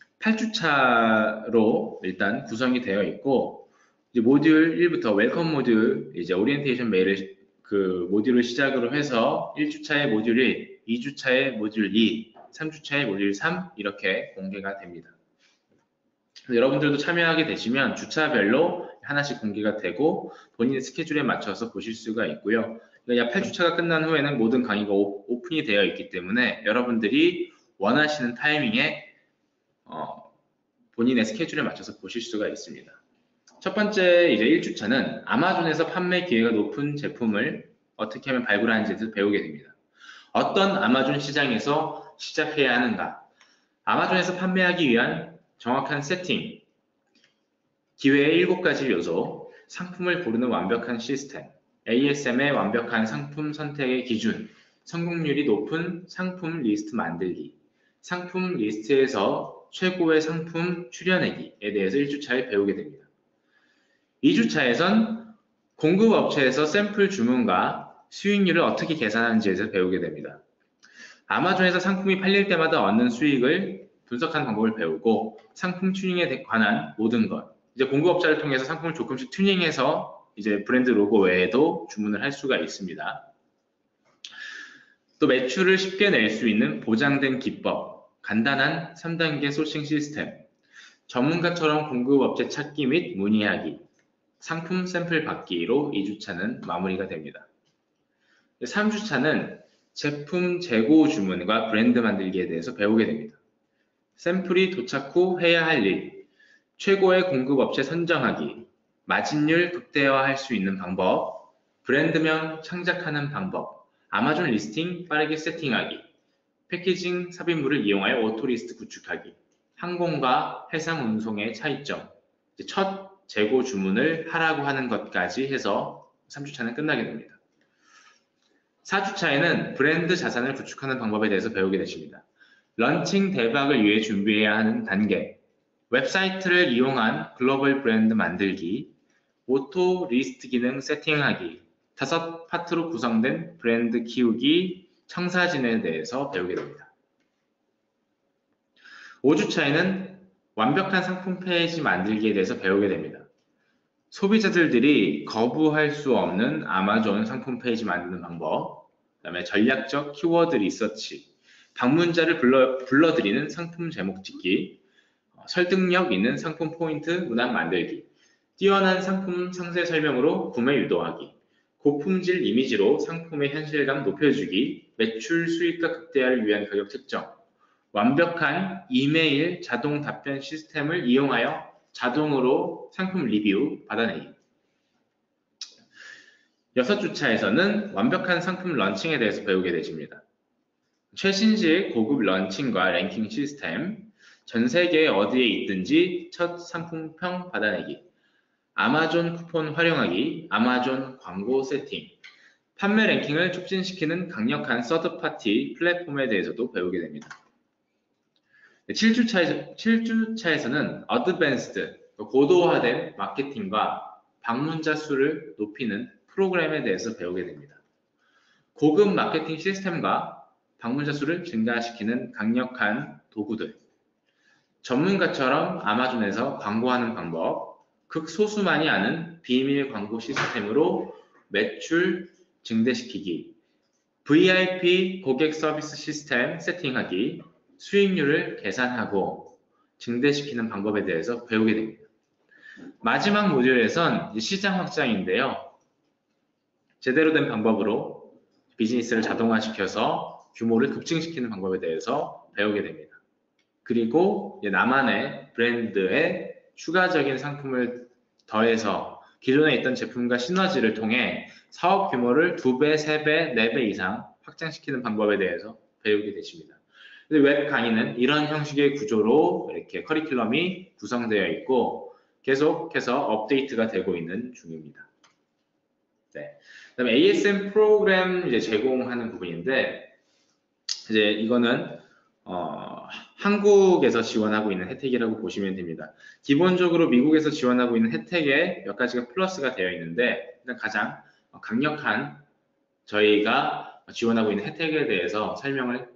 8주차로 일단 구성이 되어 있고, 이제 모듈 1부터 웰컴 모듈, 이제 오리엔테이션 메일을 그 모듈을 시작으로 해서 1주차의 모듈 1, 2주차의 모듈 2, 3주차의 모듈 3 이렇게 공개가 됩니다. 그래서 여러분들도 참여하게 되시면 주차별로 하나씩 공개가 되고 본인의 스케줄에 맞춰서 보실 수가 있고요. 약 8주차가 끝난 후에는 모든 강의가 오픈이 되어 있기 때문에 여러분들이 원하시는 타이밍에 본인의 스케줄에 맞춰서 보실 수가 있습니다. 첫 번째 이제 1주차는 아마존에서 판매 기회가 높은 제품을 어떻게 하면 발굴하는지에 대해서 배우게 됩니다. 어떤 아마존 시장에서 시작해야 하는가? 아마존에서 판매하기 위한 정확한 세팅, 기회의 7가지 요소, 상품을 고르는 완벽한 시스템, ASM의 완벽한 상품 선택의 기준, 성공률이 높은 상품 리스트 만들기, 상품 리스트에서 최고의 상품 추려내기에 대해서 1주차에 배우게 됩니다. 2주차에선 공급업체에서 샘플 주문과 수익률을 어떻게 계산하는지에 대해서 배우게 됩니다. 아마존에서 상품이 팔릴 때마다 얻는 수익을 분석하는 방법을 배우고 상품 튜닝에 관한 모든 것, 이제 공급업자를 통해서 상품을 조금씩 튜닝해서 이제 브랜드 로고 외에도 주문을 할 수가 있습니다. 또 매출을 쉽게 낼 수 있는 보장된 기법, 간단한 3단계 소싱 시스템, 전문가처럼 공급업체 찾기 및 문의하기, 상품 샘플 받기로 2주차는 마무리가 됩니다. 3주차는 제품 재고 주문과 브랜드 만들기에 대해서 배우게 됩니다. 샘플이 도착 후 해야 할 일, 최고의 공급업체 선정하기, 마진율 극대화할 수 있는 방법, 브랜드명 창작하는 방법, 아마존 리스팅 빠르게 세팅하기, 패키징 삽입물을 이용하여 오토리스트 구축하기, 항공과 해상 운송의 차이점, 첫 재고 주문을 하라고 하는 것까지 해서 3주차는 끝나게 됩니다. 4주차에는 브랜드 자산을 구축하는 방법에 대해서 배우게 되십니다. 런칭 대박을 위해 준비해야 하는 단계, 웹사이트를 이용한 글로벌 브랜드 만들기, 오토 리스트 기능 세팅하기, 5파트로 구성된 브랜드 키우기, 청사진에 대해서 배우게 됩니다. 5주차에는 완벽한 상품 페이지 만들기에 대해서 배우게 됩니다. 소비자들이 거부할 수 없는 아마존 상품 페이지 만드는 방법, 그다음에 전략적 키워드 리서치, 방문자를 불러들이는 상품 제목 짓기, 설득력 있는 상품 포인트 문항 만들기, 뛰어난 상품 상세 설명으로 구매 유도하기, 고품질 이미지로 상품의 현실감 높여주기, 매출 수익화 극대화를 위한 가격 측정, 완벽한 이메일 자동 답변 시스템을 이용하여 자동으로 상품 리뷰 받아내기. 6주차에서는 완벽한 상품 런칭에 대해서 배우게 되십니다. 최신식 고급 런칭과 랭킹 시스템, 전 세계 어디에 있든지 첫 상품평 받아내기, 아마존 쿠폰 활용하기, 아마존 광고 세팅, 판매 랭킹을 촉진시키는 강력한 서드파티 플랫폼에 대해서도 배우게 됩니다. 7주차에서는 어드밴스드, 고도화된 마케팅과 방문자 수를 높이는 프로그램에 대해서 배우게 됩니다. 고급 마케팅 시스템과 방문자 수를 증가시키는 강력한 도구들, 전문가처럼 아마존에서 광고하는 방법, 극소수만이 아는 비밀 광고 시스템으로 매출 증대시키기, VIP 고객 서비스 시스템 세팅하기, 수익률을 계산하고 증대시키는 방법에 대해서 배우게 됩니다. 마지막 모듈에선 시장 확장인데요. 제대로 된 방법으로 비즈니스를 자동화시켜서 규모를 급증시키는 방법에 대해서 배우게 됩니다. 그리고 나만의 브랜드에 추가적인 상품을 더해서 기존에 있던 제품과 시너지를 통해 사업 규모를 2배, 3배, 4배 이상 확장시키는 방법에 대해서 배우게 되십니다. 웹 강의는 이런 형식의 구조로 이렇게 커리큘럼이 구성되어 있고 계속해서 업데이트가 되고 있는 중입니다. 네. 그다음에 ASM 프로그램 이제 제공하는 부분인데 이제 이거는 한국에서 지원하고 있는 혜택이라고 보시면 됩니다. 기본적으로 미국에서 지원하고 있는 혜택에 몇 가지가 플러스가 되어 있는데 일단 가장 강력한 저희가 지원하고 있는 혜택에 대해서 설명을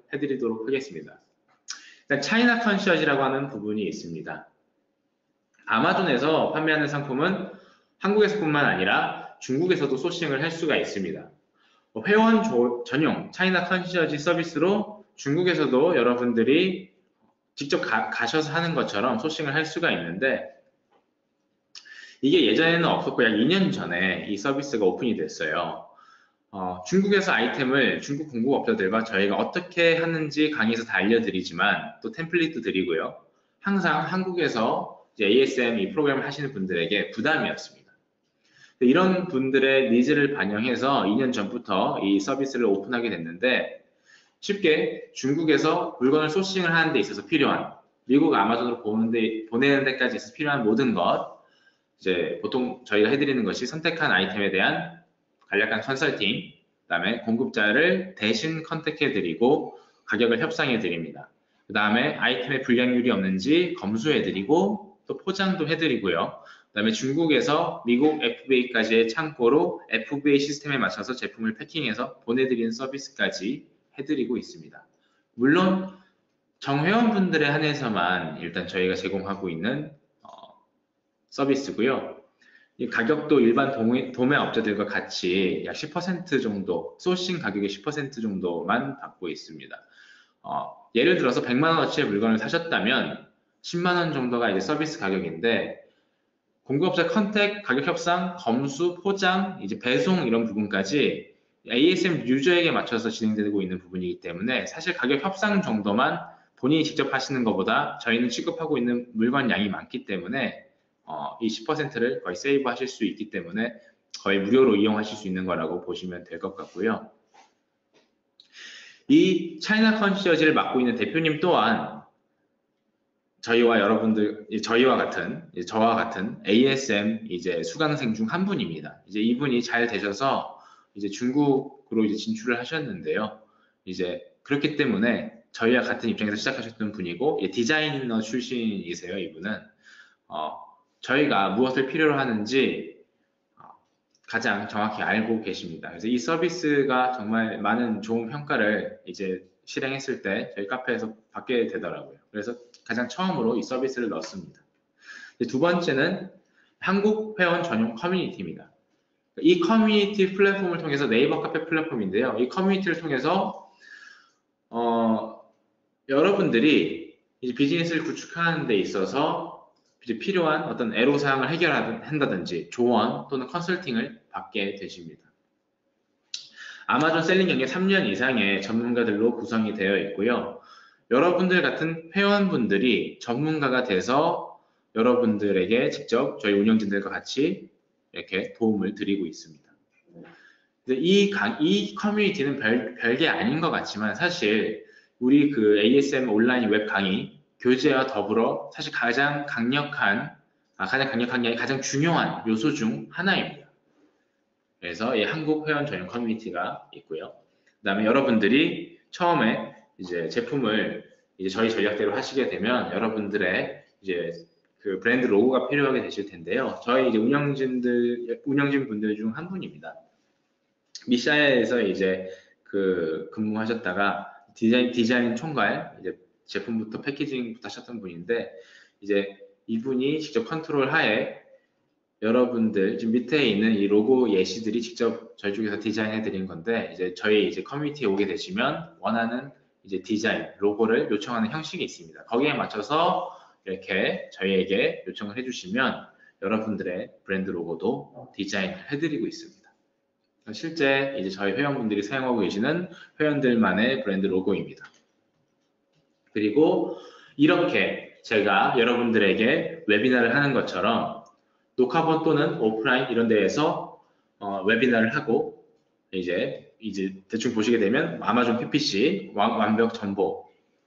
해드리도록 하겠습니다. 일단 차이나 컨시어지라고 하는 부분이 있습니다. 아마존에서 판매하는 상품은 한국에서뿐만 아니라 중국에서도 소싱을 할 수가 있습니다. 회원 전용 차이나 컨시어지 서비스로 중국에서도 여러분들이 직접 가셔서 하는 것처럼 소싱을 할 수가 있는데, 이게 예전에는 없었고 약 2년 전에 이 서비스가 오픈이 됐어요. 중국에서 아이템을 중국 공급업자들과 저희가 어떻게 하는지 강의에서 다 알려드리지만 또 템플릿도 드리고요. 항상 한국에서 이제 ASM 이 프로그램을 하시는 분들에게 부담이었습니다. 이런 분들의 니즈를 반영해서 2년 전부터 이 서비스를 오픈하게 됐는데, 쉽게 중국에서 물건을 소싱을 하는 데 있어서 필요한, 미국 아마존으로 보내는 데까지 있어서 필요한 모든 것, 이제 보통 저희가 해드리는 것이 선택한 아이템에 대한 간략한 컨설팅, 그다음에 공급자를 대신 컨택해드리고 가격을 협상해드립니다. 그 다음에 아이템의 불량률이 없는지 검수해드리고 또 포장도 해드리고요. 그 다음에 중국에서 미국 FBA까지의 창고로 FBA 시스템에 맞춰서 제품을 패킹해서 보내드리는 서비스까지 해드리고 있습니다. 물론 정회원분들에 한해서만 일단 저희가 제공하고 있는 서비스고요. 이 가격도 일반 도매업자들과 같이 약 10% 정도, 소싱 가격의 10% 정도만 받고 있습니다. 예를 들어서 100만 원어치의 물건을 사셨다면 10만 원 정도가 이제 서비스 가격인데, 공급업자 컨택, 가격 협상, 검수, 포장, 이제 배송 이런 부분까지 ASM 유저에게 맞춰서 진행되고 있는 부분이기 때문에 사실 가격 협상 정도만 본인이 직접 하시는 것보다 저희는 취급하고 있는 물건 양이 많기 때문에 이 10%를 거의 세이브 하실 수 있기 때문에 거의 무료로 이용하실 수 있는 거라고 보시면 될 것 같고요. 이 차이나 컨시어지를 맡고 있는 대표님 또한 저와 같은 ASM 이제 수강생 중 한 분입니다. 이제 이분이 잘 되셔서 이제 중국으로 이제 진출을 하셨는데요. 이제 그렇기 때문에 저희와 같은 입장에서 시작하셨던 분이고, 디자이너 출신이세요. 이분은 저희가 무엇을 필요로 하는지 가장 정확히 알고 계십니다. 그래서 이 서비스가 정말 많은 좋은 평가를 이제 실행했을 때 저희 카페에서 받게 되더라고요. 그래서 가장 처음으로 이 서비스를 넣었습니다. 두 번째는 한국 회원 전용 커뮤니티입니다. 이 커뮤니티 플랫폼을 통해서, 네이버 카페 플랫폼인데요. 이 커뮤니티를 통해서 여러분들이 이제 비즈니스를 구축하는 데 있어서 이제 필요한 어떤 애로사항을 해결한다든지 조언 또는 컨설팅을 받게 되십니다. 아마존 셀링 경력 3년 이상의 전문가들로 구성이 되어 있고요. 여러분들 같은 회원분들이 전문가가 돼서 여러분들에게 직접 저희 운영진들과 같이 이렇게 도움을 드리고 있습니다. 이 커뮤니티는 별게 아닌 것 같지만 사실 우리 그 ASM 온라인 웹 강의 교재와 더불어 사실 가장 강력한 게 아니라 가장 중요한 요소 중 하나입니다. 그래서 이 한국 회원 전용 커뮤니티가 있고요. 그 다음에 여러분들이 처음에 이제 제품을 이제 저희 전략대로 하시게 되면 여러분들의 이제 그 브랜드 로고가 필요하게 되실 텐데요. 저희 이제 운영진 분들 중 한 분입니다. 미샤에서 이제 그 근무하셨다가 디자인 총괄, 이제 제품부터 패키징부터 하셨던 분인데, 이제 이분이 직접 컨트롤 하에 여러분들 지금 밑에 있는 이 로고 예시들이 직접 저희 쪽에서 디자인해 드린 건데, 이제 저희 이제 커뮤니티에 오게 되시면 원하는 이제 디자인, 로고를 요청하는 형식이 있습니다. 거기에 맞춰서 이렇게 저희에게 요청을 해주시면 여러분들의 브랜드 로고도 디자인을 해드리고 있습니다. 실제 이제 저희 회원분들이 사용하고 계시는 회원들만의 브랜드 로고입니다. 그리고 이렇게 제가 여러분들에게 웨비나를 하는 것처럼 녹화본 또는 오프라인 이런 데에서 웨비나를 하고 이제 대충 보시게 되면 아마존 PPC 완벽 정보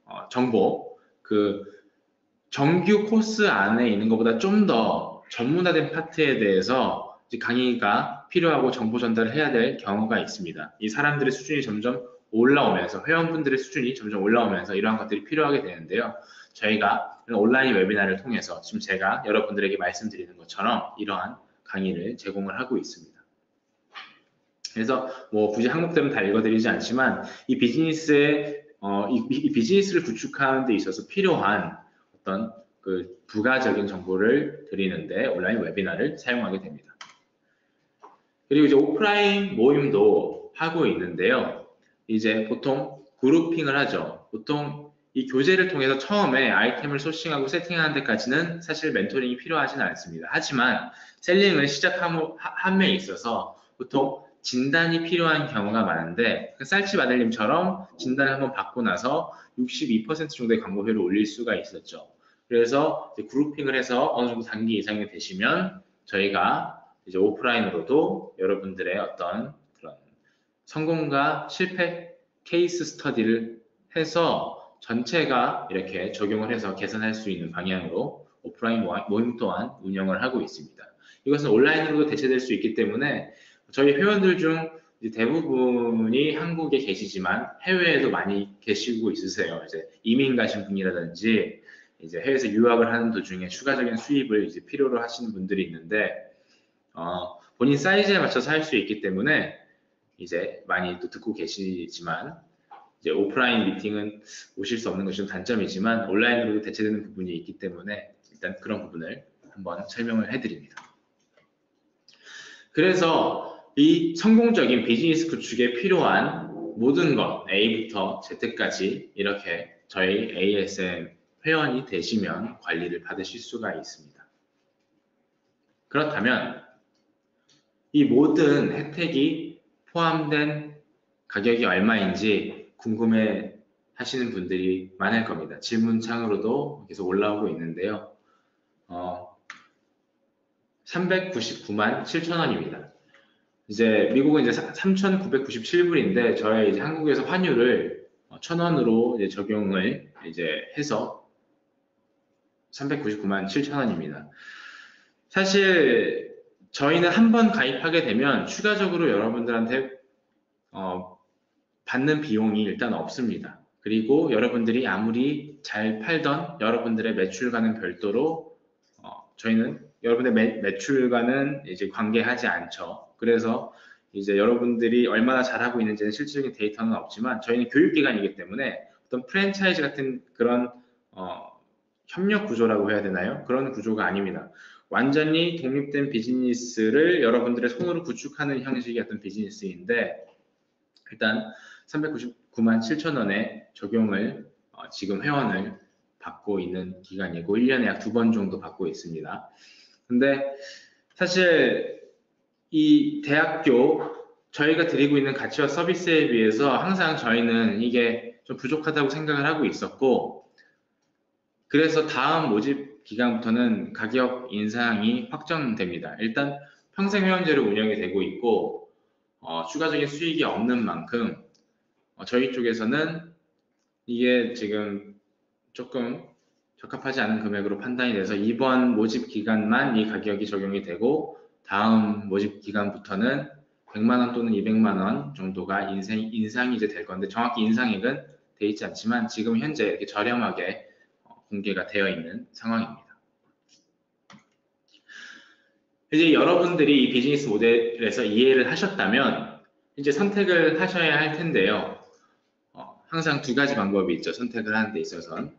그 정규 코스 안에 있는 것보다 좀 더 전문화된 파트에 대해서 이제 강의가 필요하고 정보 전달을 해야 될 경우가 있습니다. 이 사람들의 수준이 점점 올라오면서, 회원분들의 수준이 점점 올라오면서 이러한 것들이 필요하게 되는데요. 저희가 온라인 웨비나를 통해서 지금 제가 여러분들에게 말씀드리는 것처럼 이러한 강의를 제공을 하고 있습니다. 그래서 뭐 굳이 한국대로는 다 읽어드리지 않지만 이 비즈니스의 이 비즈니스를 구축하는 데 있어서 필요한 어떤 그 부가적인 정보를 드리는데 온라인 웨비나를 사용하게 됩니다. 그리고 이제 오프라인 모임도 하고 있는데요. 이제 보통 그룹핑을 하죠. 보통 이 교재를 통해서 처음에 아이템을 소싱하고 세팅하는 데까지는 사실 멘토링이 필요하지는 않습니다. 하지만 셀링을 시작함에 있어서 보통 진단이 필요한 경우가 많은데 쌀치 마들님처럼 진단을 한번 받고 나서 62% 정도의 광고비를 올릴 수가 있었죠. 그래서 이제 그룹핑을 해서 어느 정도 단기 이상이 되시면 저희가 이제 오프라인으로도 여러분들의 어떤 그런 성공과 실패 케이스 스터디를 해서 전체가 이렇게 적용을 해서 개선할 수 있는 방향으로 오프라인 모임 또한 운영을 하고 있습니다. 이것은 온라인으로도 대체될 수 있기 때문에 저희 회원들 중 대부분이 한국에 계시지만 해외에도 많이 계시고 있으세요. 이제 이민 가신 분이라든지 이제 해외에서 유학을 하는 도중에 추가적인 수입을 이제 필요로 하시는 분들이 있는데 본인 사이즈에 맞춰서 할 수 있기 때문에 이제 많이 또 듣고 계시지만 이제 오프라인 미팅은 오실 수 없는 것이 좀 단점이지만 온라인으로도 대체되는 부분이 있기 때문에 일단 그런 부분을 한번 설명을 해드립니다. 그래서 이 성공적인 비즈니스 구축에 필요한 모든 것 A부터 Z까지 이렇게 저희 ASM 회원이 되시면 관리를 받으실 수가 있습니다. 그렇다면 이 모든 혜택이 포함된 가격이 얼마인지 궁금해 하시는 분들이 많을 겁니다. 질문창으로도 계속 올라오고 있는데요. 399만 7천원입니다. 이제 미국은 이제 3,997불인데 저희 이제 한국에서 환율을 1,000원으로 이제 적용을 이제 해서 399만 7천원입니다. 사실 저희는 한번 가입하게 되면 추가적으로 여러분들한테 받는 비용이 일단 없습니다. 그리고 여러분들이 아무리 잘 팔던 여러분들의 매출과는 별도로 저희는 여러분의 매출과는 이제 관계하지 않죠. 그래서 이제 여러분들이 얼마나 잘하고 있는지는 실질적인 데이터는 없지만 저희는 교육기관이기 때문에 어떤 프랜차이즈 같은 그런 협력 구조라고 해야 되나요? 그런 구조가 아닙니다. 완전히 독립된 비즈니스를 여러분들의 손으로 구축하는 형식의 어떤 비즈니스인데 일단 399만 7천원에 적용을 지금 회원을 받고 있는 기간이고 1년에 약 2번 정도 받고 있습니다. 근데 사실 이 대학교 저희가 드리고 있는 가치와 서비스에 비해서 항상 저희는 이게 좀 부족하다고 생각을 하고 있었고 그래서 다음 모집 기간부터는 가격 인상이 확정됩니다. 일단 평생 회원제로 운영이 되고 있고 추가적인 수익이 없는 만큼 저희 쪽에서는 이게 지금 조금 적합하지 않은 금액으로 판단이 돼서 이번 모집 기간만 이 가격이 적용이 되고 다음 모집 기간부터는 100만원 또는 200만원 정도가 인상이 이제 될 건데 정확히 인상액은 되어 있지 않지만 지금 현재 이렇게 저렴하게 공개가 되어 있는 상황입니다. 이제 여러분들이 이 비즈니스 모델에서 이해를 하셨다면 이제 선택을 하셔야 할 텐데요. 항상 두 가지 방법이 있죠. 선택을 하는 데 있어서는.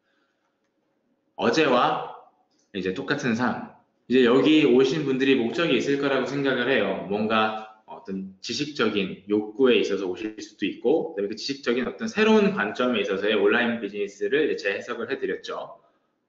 어제와 이제 똑같은 삶. 이제 여기 오신 분들이 목적이 있을 거라고 생각을 해요. 뭔가 어떤 지식적인 욕구에 있어서 오실 수도 있고, 그 지식적인 어떤 새로운 관점에 있어서의 온라인 비즈니스를 재해석을 해드렸죠.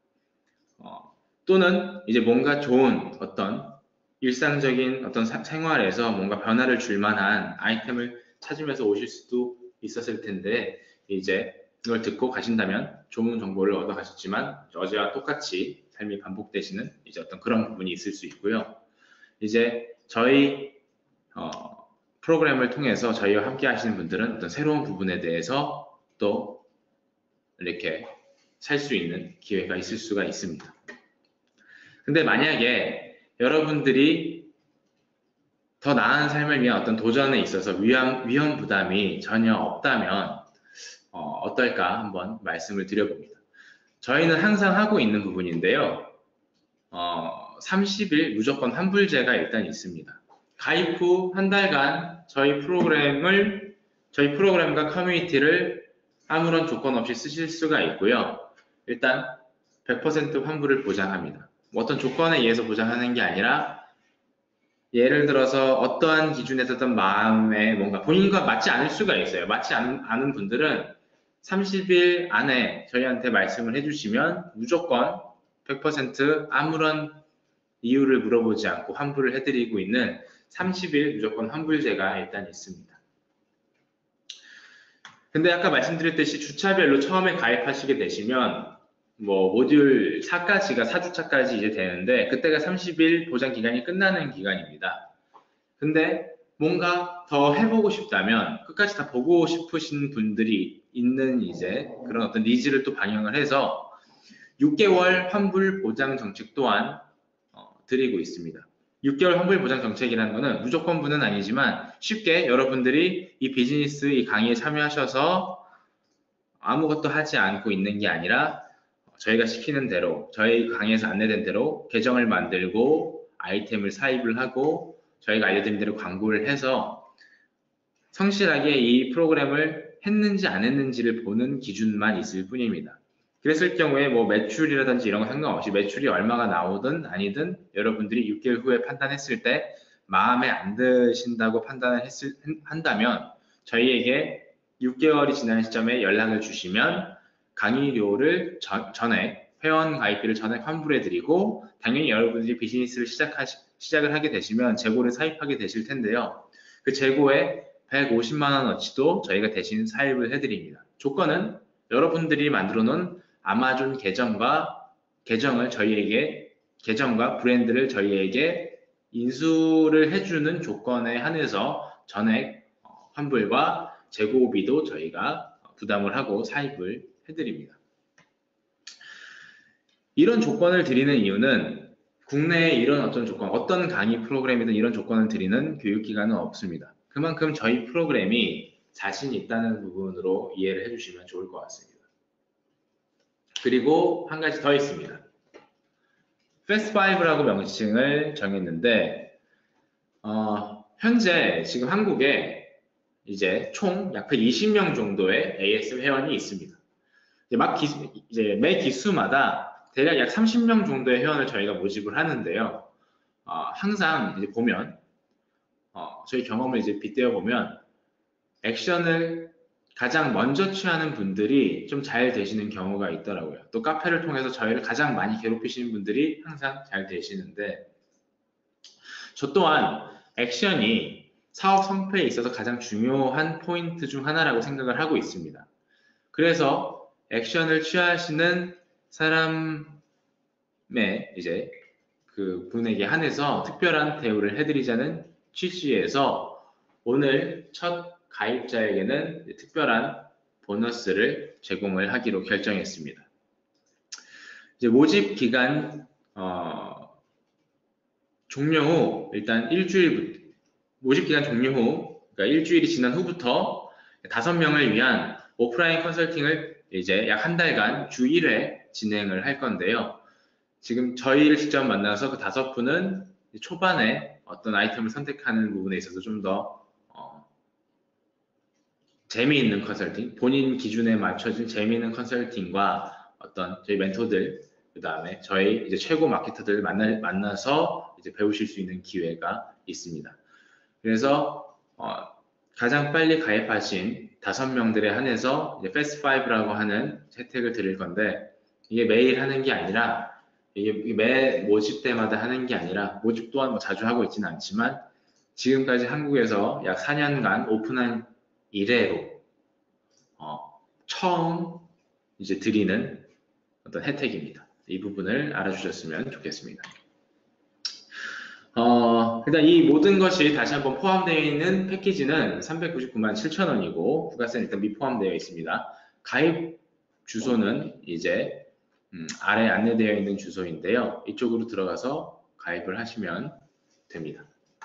또는 이제 뭔가 좋은 어떤 일상적인 어떤 생활에서 뭔가 변화를 줄 만한 아이템을 찾으면서 오실 수도 있었을 텐데, 이제 이걸 듣고 가신다면 좋은 정보를 얻어 가셨지만 어제와 똑같이 삶이 반복되시는 이제 어떤 그런 부분이 있을 수 있고요. 이제 저희 프로그램을 통해서 저희와 함께 하시는 분들은 어떤 새로운 부분에 대해서 또 이렇게 살 수 있는 기회가 있을 수가 있습니다. 근데 만약에 여러분들이 더 나은 삶을 위한 어떤 도전에 있어서 위험 부담이 전혀 없다면 어떨까 한번 말씀을 드려봅니다. 저희는 항상 하고 있는 부분인데요. 30일 무조건 환불제가 일단 있습니다. 가입 후 한 달간 저희 프로그램과 커뮤니티를 아무런 조건 없이 쓰실 수가 있고요. 일단 100% 환불을 보장합니다. 어떤 조건에 의해서 보장하는 게 아니라 예를 들어서 어떠한 기준에 섰던 마음에 뭔가 본인과 맞지 않을 수가 있어요. 맞지 않은 분들은 30일 안에 저희한테 말씀을 해주시면 무조건 100% 아무런 이유를 물어보지 않고 환불을 해드리고 있는 30일 무조건 환불제가 일단 있습니다. 근데 아까 말씀드렸듯이 주차별로 처음에 가입하시게 되시면 뭐 모듈 4까지가 4주차까지 이제 되는데 그때가 30일 보장 기간이 끝나는 기간입니다. 근데 뭔가 더 해보고 싶다면 끝까지 다 보고 싶으신 분들이 있는 이제 그런 어떤 니즈를 또 반영을 해서 6개월 환불 보장 정책 또한 드리고 있습니다. 6개월 환불 보장 정책이라는 것은 무조건부는 아니지만 쉽게 여러분들이 이 비즈니스 이 강의에 참여하셔서 아무것도 하지 않고 있는 게 아니라 저희가 시키는 대로 저희 강의에서 안내된 대로 계정을 만들고 아이템을 사입을 하고 저희가 알려드린 대로 광고를 해서 성실하게 이 프로그램을 했는지 안 했는지를 보는 기준만 있을 뿐입니다. 그랬을 경우에 뭐 매출이라든지 이런 거 상관없이 매출이 얼마가 나오든 아니든 여러분들이 6개월 후에 판단했을 때 마음에 안 드신다고 판단을 한다면 저희에게 6개월이 지난 시점에 연락을 주시면 강의료를 전액 회원 가입비를 전액 환불해 드리고 당연히 여러분들이 비즈니스를 시작을 하게 되시면 재고를 사입하게 되실 텐데요. 그 재고에 150만 원어치도 저희가 대신 사입을 해드립니다. 조건은 여러분들이 만들어 놓은 아마존 계정과 브랜드를 저희에게 인수를 해주는 조건에 한해서 전액 환불과 재고비도 저희가 부담을 하고 사입을 해드립니다. 이런 조건을 드리는 이유는 국내에 이런 어떤 조건, 어떤 강의 프로그램이든 이런 조건을 드리는 교육기관은 없습니다. 그만큼 저희 프로그램이 자신 있다는 부분으로 이해를 해주시면 좋을 것 같습니다. 그리고 한 가지 더 있습니다. 패스트5라고 명칭을 정했는데 현재 지금 한국에 이제 총 약 120명 정도의 AS 회원이 있습니다. 이제 매 기수마다 대략 약 30명 정도의 회원을 저희가 모집을 하는데요. 항상 이제 보면 저희 경험을 이제 빗대어 보면 액션을 가장 먼저 취하는 분들이 좀 잘 되시는 경우가 있더라고요. 또 카페를 통해서 저희를 가장 많이 괴롭히시는 분들이 항상 잘 되시는데 저 또한 액션이 사업 성패에 있어서 가장 중요한 포인트 중 하나라고 생각을 하고 있습니다. 그래서 액션을 취하시는 사람의 이제 그 분에게 한해서 특별한 대우를 해드리자는 취지에서 오늘 첫 가입자에게는 특별한 보너스를 제공을 하기로 결정했습니다. 이제 모집 기간 종료 후 일단 모집 기간 종료 후 그러니까 일주일이 지난 후부터 5명을 위한 오프라인 컨설팅을 이제 약 한 달간 주 1회 진행을 할 건데요. 지금 저희를 직접 만나서 그 5분은 초반에 어떤 아이템을 선택하는 부분에 있어서 좀 더 재미있는 컨설팅, 본인 기준에 맞춰진 재미있는 컨설팅과 어떤 저희 멘토들, 그 다음에 저희 이제 최고 마케터들을 만나서 이제 배우실 수 있는 기회가 있습니다. 그래서 가장 빨리 가입하신 5명들에 한해서 이제 패스트5라고 하는 혜택을 드릴 건데 이게 매일 하는 게 아니라 이게 매 모집 때마다 하는 게 아니라 모집 또한 뭐 자주 하고 있지는 않지만 지금까지 한국에서 약 4년간 오픈한 이래로 처음 이제 드리는 어떤 혜택입니다. 이 부분을 알아주셨으면 좋겠습니다. 일단 이 모든 것이 다시 한번 포함되어 있는 패키지는 399만 7천원이고 부가세는 일단 미포함되어 있습니다. 가입 주소는 이제 아래 안내되어 있는 주소인데요. 이쪽으로 들어가서 가입을 하시면 됩니다.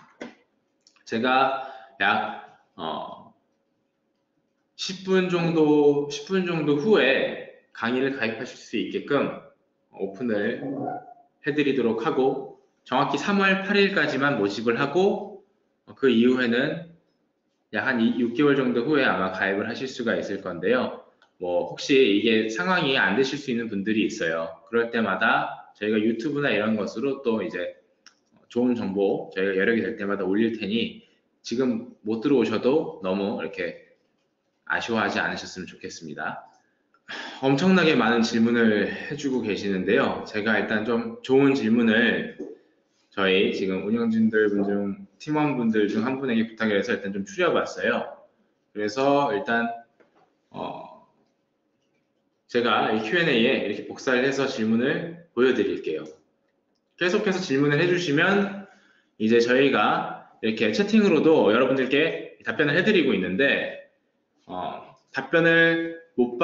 제가 약 10분 정도 후에 강의를 가입하실 수 있게끔 오픈을 해드리도록 하고 정확히 3월 8일까지만 모집을 하고 그 이후에는 약 한 6개월 정도 후에 아마 가입을 하실 수가 있을 건데요. 뭐 혹시 이게 상황이 안 되실 수 있는 분들이 있어요. 그럴 때마다 저희가 유튜브나 이런 것으로 또 이제 좋은 정보 저희가 여력이 될 때마다 올릴 테니 지금 못 들어오셔도 너무 이렇게 아쉬워하지 않으셨으면 좋겠습니다. 엄청나게 많은 질문을 해주고 계시는데요. 제가 일단 좀 좋은 질문을 저희 지금 운영진들 분 중 팀원분들 중 한 분에게 부탁을 해서 일단 좀 추려봤어요. 그래서 일단 제가 이 Q&A에 이렇게 복사를 해서 질문을 보여드릴게요. 계속해서 질문을 해주시면 이제 저희가 이렇게 채팅으로도 여러분들께 답변을 해드리고 있는데 답변을 못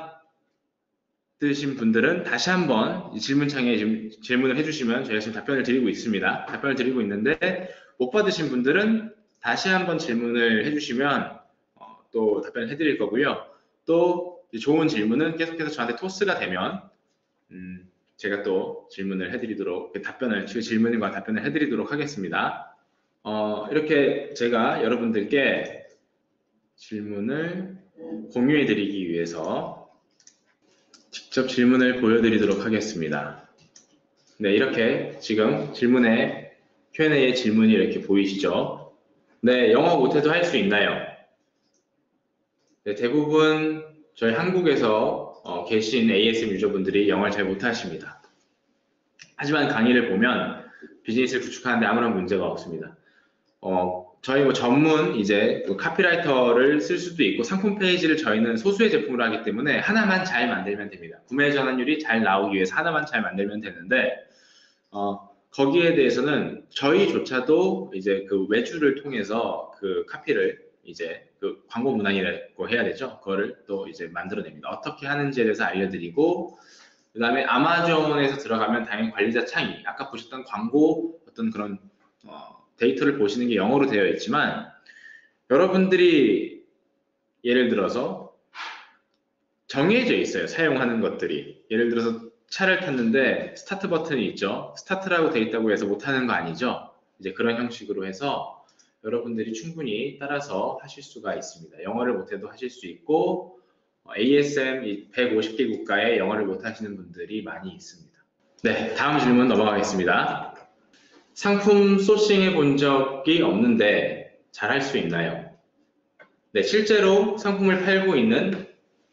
받으신 분들은 다시 한번 질문창에 질문을 해주시면 저희가 지금 답변을 드리고 있습니다. 답변을 드리고 있는데 못 받으신 분들은 다시 한번 질문을 해주시면 또 답변을 해드릴 거고요. 또 좋은 질문은 계속해서 저한테 토스가 되면 제가 또 질문을 해드리도록 질문과 답변을 해드리도록 하겠습니다. 이렇게 제가 여러분들께 질문을 공유해드리기 위해서 직접 질문을 보여드리도록 하겠습니다. 네, 이렇게 지금 Q&A 질문이 이렇게 보이시죠? 네, 영어 못해도 할 수 있나요? 네, 대부분 저희 한국에서 계신 ASM 유저분들이 영어를 잘 못하십니다. 하지만 강의를 보면 비즈니스를 구축하는데 아무런 문제가 없습니다. 저희 뭐 전문 이제 카피라이터를 쓸 수도 있고 상품 페이지를 저희는 소수의 제품으로 하기 때문에 하나만 잘 만들면 됩니다. 구매 전환율이 잘 나오기 위해서 하나만 잘 만들면 되는데 거기에 대해서는 저희조차도 이제 그 외주를 통해서 그 카피를 이제 그 광고 문항이라고 해야 되죠. 그거를 또 이제 만들어냅니다. 어떻게 하는지에 대해서 알려드리고 그 다음에 아마존에서 들어가면 당연히 관리자 창이 아까 보셨던 광고 어떤 그런 데이터를 보시는 게 영어로 되어 있지만 여러분들이 예를 들어서 정해져 있어요. 사용하는 것들이. 예를 들어서 차를 탔는데 스타트 버튼이 있죠. 스타트라고 되어 있다고 해서 못하는 거 아니죠. 이제 그런 형식으로 해서 여러분들이 충분히 따라서 하실 수가 있습니다. 영어를 못해도 하실 수 있고 ASM 150개 국가에 영어를 못하시는 분들이 많이 있습니다. 네, 다음 질문 넘어가겠습니다. 상품 소싱해 본 적이 없는데 잘할 수 있나요? 네, 실제로 상품을 팔고 있는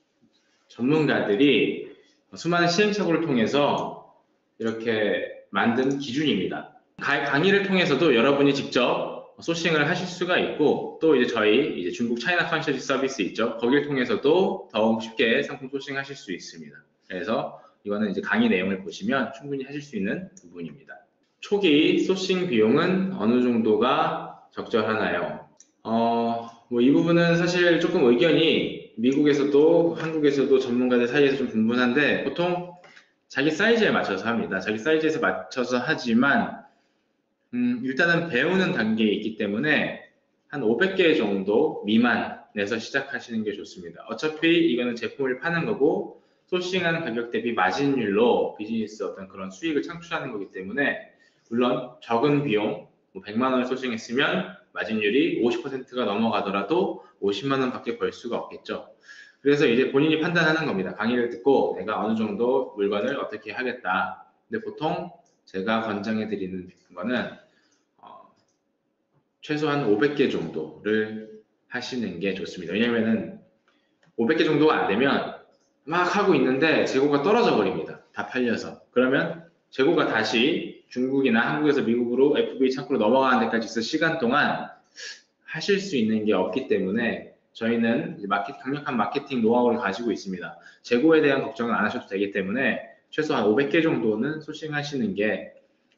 전문가들이 수많은 시행착오를 통해서 이렇게 만든 기준입니다. 강의를 통해서도 여러분이 직접 소싱을 하실 수가 있고 또 이제 저희 이제 중국 차이나 컨셔지 서비스 있죠. 거기를 통해서도 더욱 쉽게 상품 소싱 하실 수 있습니다. 그래서 이거는 이제 강의 내용을 보시면 충분히 하실 수 있는 부분입니다. 초기 소싱 비용은 어느 정도가 적절하나요? 뭐 이 부분은 사실 조금 의견이 미국에서도 한국에서도 전문가들 사이에서 좀 분분한데 보통 자기 사이즈에 맞춰서 합니다. 자기 사이즈에 맞춰서 하지만 일단은 배우는 단계에 있기 때문에 한 500개 정도 미만에서 시작하시는 게 좋습니다. 어차피 이거는 제품을 파는 거고 소싱하는 가격 대비 마진율로 비즈니스 어떤 그런 수익을 창출하는 거기 때문에 물론 적은 비용, 뭐 100만 원을 소싱했으면 마진율이 50%가 넘어가더라도 50만 원밖에 벌 수가 없겠죠. 그래서 이제 본인이 판단하는 겁니다. 강의를 듣고 내가 어느 정도 물건을 어떻게 하겠다. 근데 보통 제가 권장해 드리는 거는 최소한 500개 정도를 하시는 게 좋습니다. 왜냐면은 500개 정도가 안 되면 막 하고 있는데 재고가 떨어져 버립니다. 다 팔려서. 그러면 재고가 다시 중국이나 한국에서 미국으로 FBA 창구로 넘어가는 데까지 있어 시간 동안 하실 수 있는 게 없기 때문에 저희는 강력한 마케팅 노하우를 가지고 있습니다. 재고에 대한 걱정은 안 하셔도 되기 때문에 최소한 500개 정도는 소싱하시는 게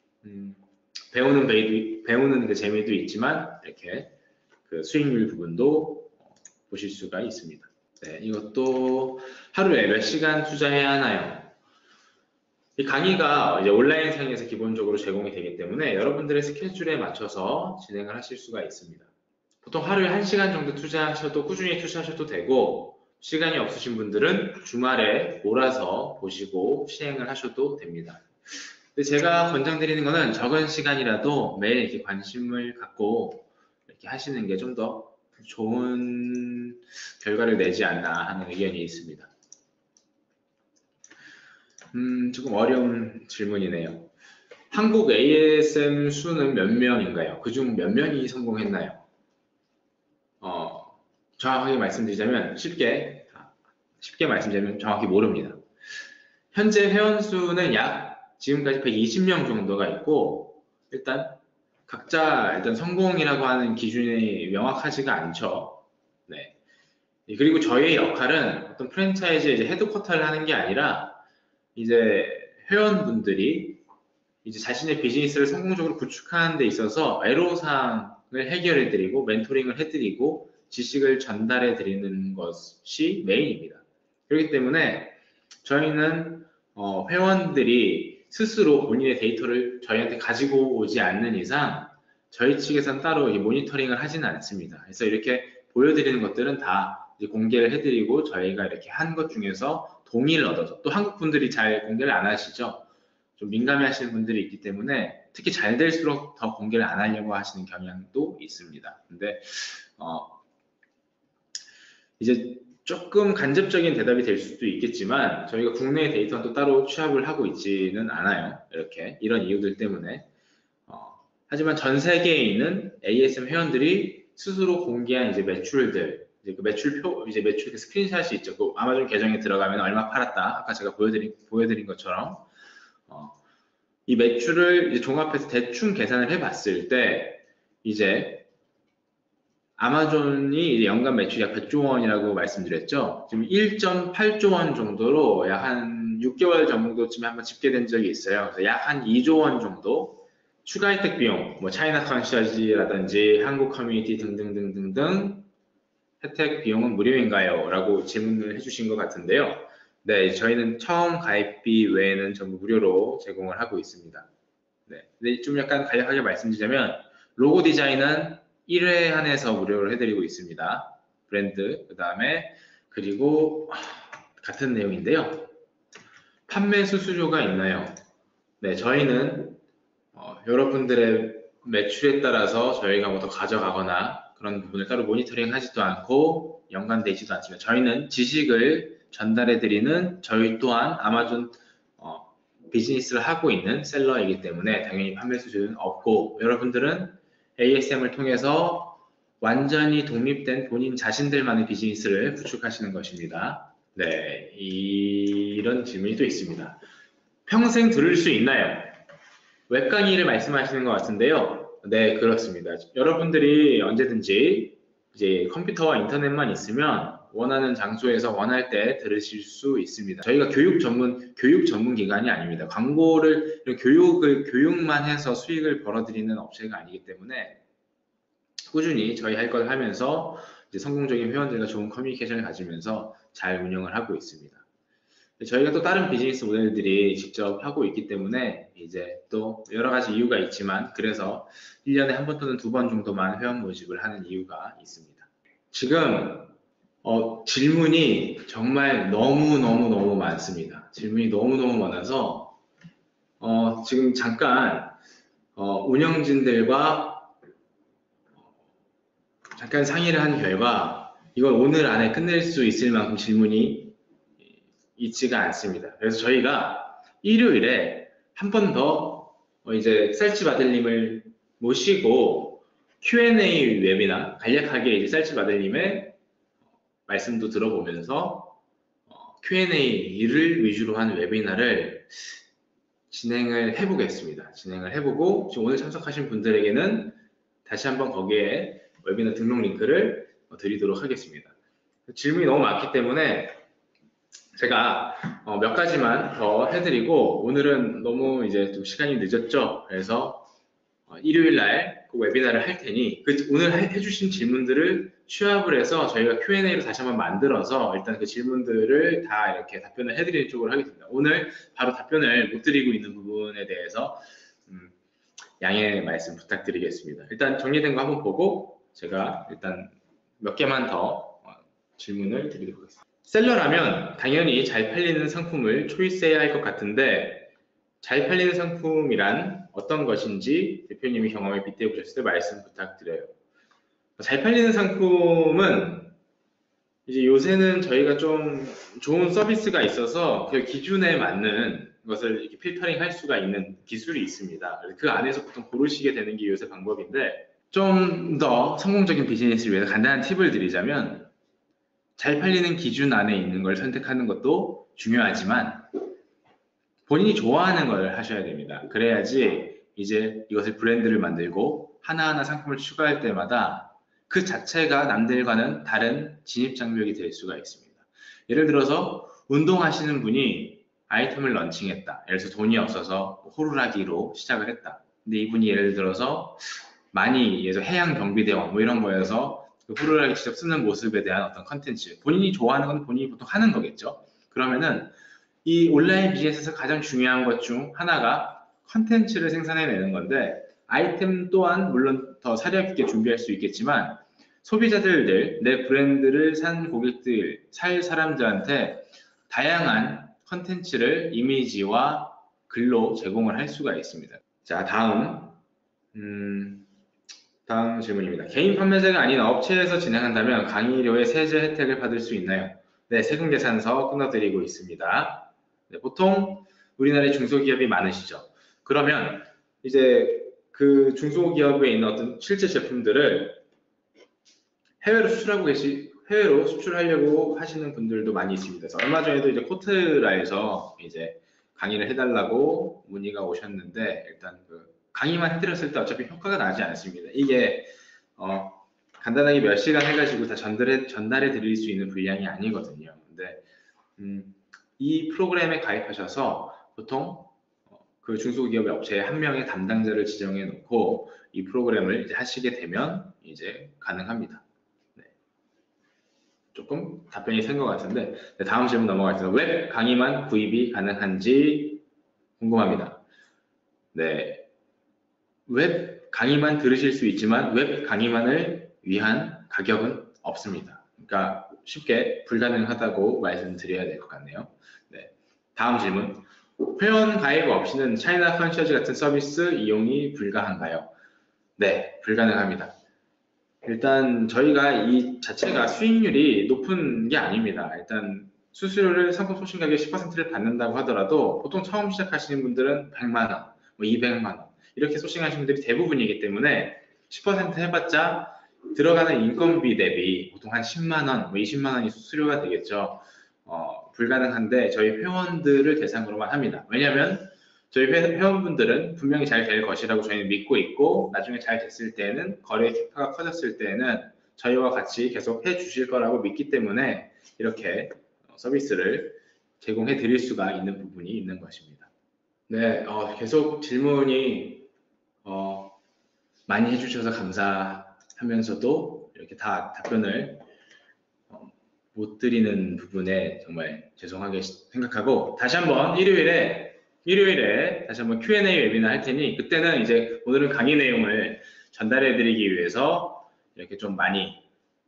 배우는 그 재미도 있지만 이렇게 그 수익률 부분도 보실 수가 있습니다. 네, 이것도 하루에 몇 시간 투자해야 하나요? 이 강의가 이제 온라인상에서 기본적으로 제공이 되기 때문에 여러분들의 스케줄에 맞춰서 진행을 하실 수가 있습니다. 보통 하루에 1시간 정도 꾸준히 투자하셔도 되고 시간이 없으신 분들은 주말에 몰아서 보시고 시행을 하셔도 됩니다. 근데 제가 권장드리는 거는 적은 시간이라도 매일 이렇게 관심을 갖고 이렇게 하시는 게 좀 더 좋은 결과를 내지 않나 하는 의견이 있습니다. 조금 어려운 질문이네요. 한국 ASM 수는 몇 명인가요? 그중 몇 명이 성공했나요? 정확하게 말씀드리자면 쉽게 말씀드리면 정확히 모릅니다. 현재 회원 수는 약 지금까지 120명 정도가 있고, 일단 각자 성공이라고 하는 기준이 명확하지가 않죠. 네. 그리고 저희의 역할은 어떤 프랜차이즈의 이제 헤드쿼터를 하는 게 아니라 이제 회원분들이 이제 자신의 비즈니스를 성공적으로 구축하는 데 있어서 애로사항을 해결해드리고 멘토링을 해드리고 지식을 전달해드리는 것이 메인입니다. 그렇기 때문에 저희는 회원들이 스스로 본인의 데이터를 저희한테 가지고 오지 않는 이상 저희 측에서는 따로 모니터링을 하지는 않습니다. 그래서 이렇게 보여드리는 것들은 다 이제 공개를 해드리고 저희가 이렇게 한 것 중에서 동의를 얻어서, 또 한국 분들이 잘 공개를 안 하시죠. 좀 민감해 하시는 분들이 있기 때문에 특히 잘 될수록 더 공개를 안 하려고 하시는 경향도 있습니다. 근데 이제 조금 간접적인 대답이 될 수도 있겠지만 저희가 국내 데이터는 또 따로 취합을 하고 있지는 않아요. 이런 이유들 때문에. 하지만 전 세계에 있는 ASM 회원들이 스스로 공개한 이제 매출들, 이제 그 매출표, 이제 매출 그 스크린샷이 있죠. 그 아마존 계정에 들어가면 얼마 팔았다. 아까 제가 보여드린 것처럼 이 매출을 이제 종합해서 대충 계산을 해봤을 때 이제 아마존이 이제 연간 매출이 약 100조 원이라고 말씀드렸죠. 지금 1.8조 원 정도로 약 한 6개월 정도쯤에 한번 집계된 적이 있어요. 그래서 약 한 2조 원 정도 추가 혜택 비용, 뭐 차이나 컨시어지라든지 한국 커뮤니티 등등등등등 혜택 비용은 무료인가요? 라고 질문을 해주신 것 같은데요. 네, 저희는 처음 가입비 외에는 전부 무료로 제공을 하고 있습니다. 네, 근데 좀 약간 간략하게 말씀드리자면 로고 디자인은 1회 한해서 무료로 해드리고 있습니다. 브랜드, 그리고 같은 내용인데요. 판매 수수료가 있나요? 네, 저희는 여러분들의 매출에 따라서 저희가 뭐 더 가져가거나 그런 부분을 따로 모니터링 하지도 않고 연관되지도 않습니다. 저희는 지식을 전달해드리는 저희 또한 아마존 비즈니스를 하고 있는 셀러이기 때문에 당연히 판매 수수료는 없고, 여러분들은 ASM을 통해서 완전히 독립된 본인 자신들만의 비즈니스를 구축하시는 것입니다. 네, 이런 질문이 또 있습니다. 평생 들을 수 있나요? 웹 강의를 말씀하시는 것 같은데요. 네, 그렇습니다. 여러분들이 언제든지 이제 컴퓨터와 인터넷만 있으면 원하는 장소에서 원할 때 들으실 수 있습니다. 저희가 교육 전문 기관이 아닙니다. 교육만 해서 수익을 벌어들이는 업체가 아니기 때문에 꾸준히 저희 할 걸 하면서 이제 성공적인 회원들과 좋은 커뮤니케이션을 가지면서 잘 운영을 하고 있습니다. 저희가 또 다른 비즈니스 모델들이 직접 하고 있기 때문에 이제 또 여러 가지 이유가 있지만, 그래서 1년에 한 번 또는 2번 정도만 회원 모집을 하는 이유가 있습니다. 지금 질문이 정말 너무 많습니다. 질문이 너무 많아서 지금 잠깐 운영진들과 잠깐 상의를 한 결과 이걸 오늘 안에 끝낼 수 있을 만큼 질문이 있지가 않습니다. 그래서 저희가 일요일에 한 번 더 이제 셀치 마들님을 모시고 Q&A 웹이나 간략하게 이제 셀치 마들님의 말씀도 들어보면서 Q&A를 위주로 한 웨비나를 진행을 해보겠습니다. 진행을 해보고 지금 오늘 참석하신 분들에게는 다시 한번 거기에 웨비나 등록 링크를 드리도록 하겠습니다. 질문이 너무 많기 때문에 제가 몇 가지만 더 해드리고, 오늘은 너무 이제 좀 시간이 늦었죠. 그래서 일요일 날 그 웨비나를 할 테니 오늘 해주신 질문들을 취합을 해서 저희가 Q&A로 다시 한번 만들어서 일단 그 질문들을 다 이렇게 답변을 해드리는 쪽으로 하겠습니다. 오늘 바로 답변을 못 드리고 있는 부분에 대해서 양해 말씀 부탁드리겠습니다. 일단 정리된 거 한번 보고 제가 일단 몇 개만 더 질문을 드리도록 하겠습니다. 셀러라면 당연히 잘 팔리는 상품을 초이스해야 할 것 같은데 잘 팔리는 상품이란 어떤 것인지 대표님이 경험에 빗대어 보셨을 때 말씀 부탁드려요. 잘 팔리는 상품은 이제 요새는 저희가 좀 좋은 서비스가 있어서 그 기준에 맞는 것을 이렇게 필터링 할 수가 있는 기술이 있습니다. 그래서 그 안에서 보통 고르시게 되는 게 요새 방법인데, 좀 더 성공적인 비즈니스를 위해서 간단한 팁을 드리자면, 잘 팔리는 기준 안에 있는 걸 선택하는 것도 중요하지만 본인이 좋아하는 걸 하셔야 됩니다. 그래야지 이제 이것을 브랜드를 만들고 하나하나 상품을 추가할 때마다 그 자체가 남들과는 다른 진입 장벽이 될 수가 있습니다. 예를 들어서 운동하시는 분이 아이템을 런칭했다. 예를 들어서 돈이 없어서 호루라기로 시작을 했다. 근데 이분이 예를 들어서 많이 예를 들어 해양 경비대원 뭐 이런 거여서 그 호루라기 직접 쓰는 모습에 대한 어떤 컨텐츠, 본인이 좋아하는 건 본인이 보통 하는 거겠죠. 그러면은 이 온라인 비즈니스에서 가장 중요한 것 중 하나가 컨텐츠를 생산해내는 건데, 아이템 또한 물론 더 사력 있게 준비할 수 있겠지만 소비자들들, 내 브랜드를 산 고객들, 살 사람들한테 다양한 컨텐츠를 이미지와 글로 제공을 할 수가 있습니다. 자, 다음 질문입니다. 개인 판매자가 아닌 업체에서 진행한다면 강의료의 세제 혜택을 받을 수 있나요? 네, 세금계산서 끊어드리고 있습니다. 네, 보통 우리나라에 중소기업이 많으시죠. 그러면 이제 그 중소기업에 있는 어떤 실제 제품들을 해외로 수출하려고 하시는 분들도 많이 있습니다. 그래서 얼마 전에도 이제 코트라에서 이제 강의를 해달라고 문의가 오셨는데, 일단 그 강의만 해드렸을 때 어차피 효과가 나지 않습니다. 이게 간단하게 몇 시간 해가지고 다 전달해 드릴 수 있는 분량이 아니거든요. 근데 이 프로그램에 가입하셔서 보통 그 중소기업의 업체에 한 명의 담당자를 지정해 놓고 이 프로그램을 이제 하시게 되면 이제 가능합니다. 네. 조금 답변이 센 것 같은데, 네, 다음 질문 넘어가겠습니다. 웹 강의만 구입이 가능한지 궁금합니다. 네, 웹 강의만 들으실 수 있지만 웹 강의만을 위한 가격은 없습니다. 그러니까 쉽게 불가능하다고 말씀드려야 될 것 같네요. 네, 다음 질문. 회원 가입 없이는 차이나 컨셔지 같은 서비스 이용이 불가한가요? 네, 불가능합니다. 일단 저희가 이 자체가 수익률이 높은 게 아닙니다. 일단 수수료를 상품 소신 가격 10%를 받는다고 하더라도 보통 처음 시작하시는 분들은 100만 원, 뭐 200만 원 이렇게 소싱하시는 분들이 대부분이기 때문에 10% 해봤자 들어가는 인건비 대비 보통 한 10만 원, 뭐 20만 원이 수수료가 되겠죠. 불가능한데 저희 회원들을 대상으로만 합니다. 왜냐하면 저희 회원분들은 분명히 잘 될 것이라고 저희는 믿고 있고, 나중에 잘 됐을 때는 거래 캐파가 커졌을 때는 저희와 같이 계속 해 주실 거라고 믿기 때문에 이렇게 서비스를 제공해 드릴 수가 있는 부분이 있는 것입니다. 네, 계속 질문이 많이 해주셔서 감사하면서도 이렇게 다 답변을 못 드리는 부분에 정말 죄송하게 생각하고, 다시 한번 일요일에 다시 한번 Q&A 웨비나 할 테니, 그때는 이제 오늘은 강의 내용을 전달해 드리기 위해서 이렇게 좀 많이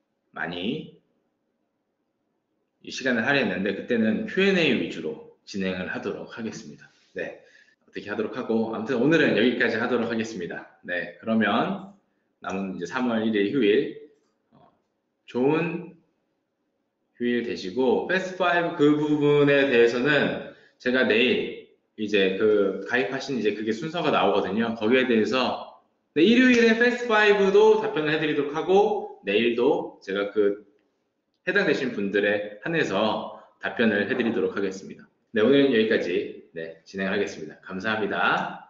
이 시간을 할애했는데, 그때는 Q&A 위주로 진행을 하도록 하겠습니다. 네, 어떻게 하도록 하고, 아무튼 오늘은 여기까지 하도록 하겠습니다. 네, 그러면 남은 이제 3월 1일 휴일 좋은 휴일 되시고, 패스트5 그 부분에 대해서는 제가 내일 이제 그 가입하신 이제 그게 순서가 나오거든요. 거기에 대해서 일요일에 패스트5도 답변을 해드리도록 하고, 내일도 제가 그 해당되신 분들에 한해서 답변을 해드리도록 하겠습니다. 네, 오늘은 여기까지 진행하겠습니다. 감사합니다.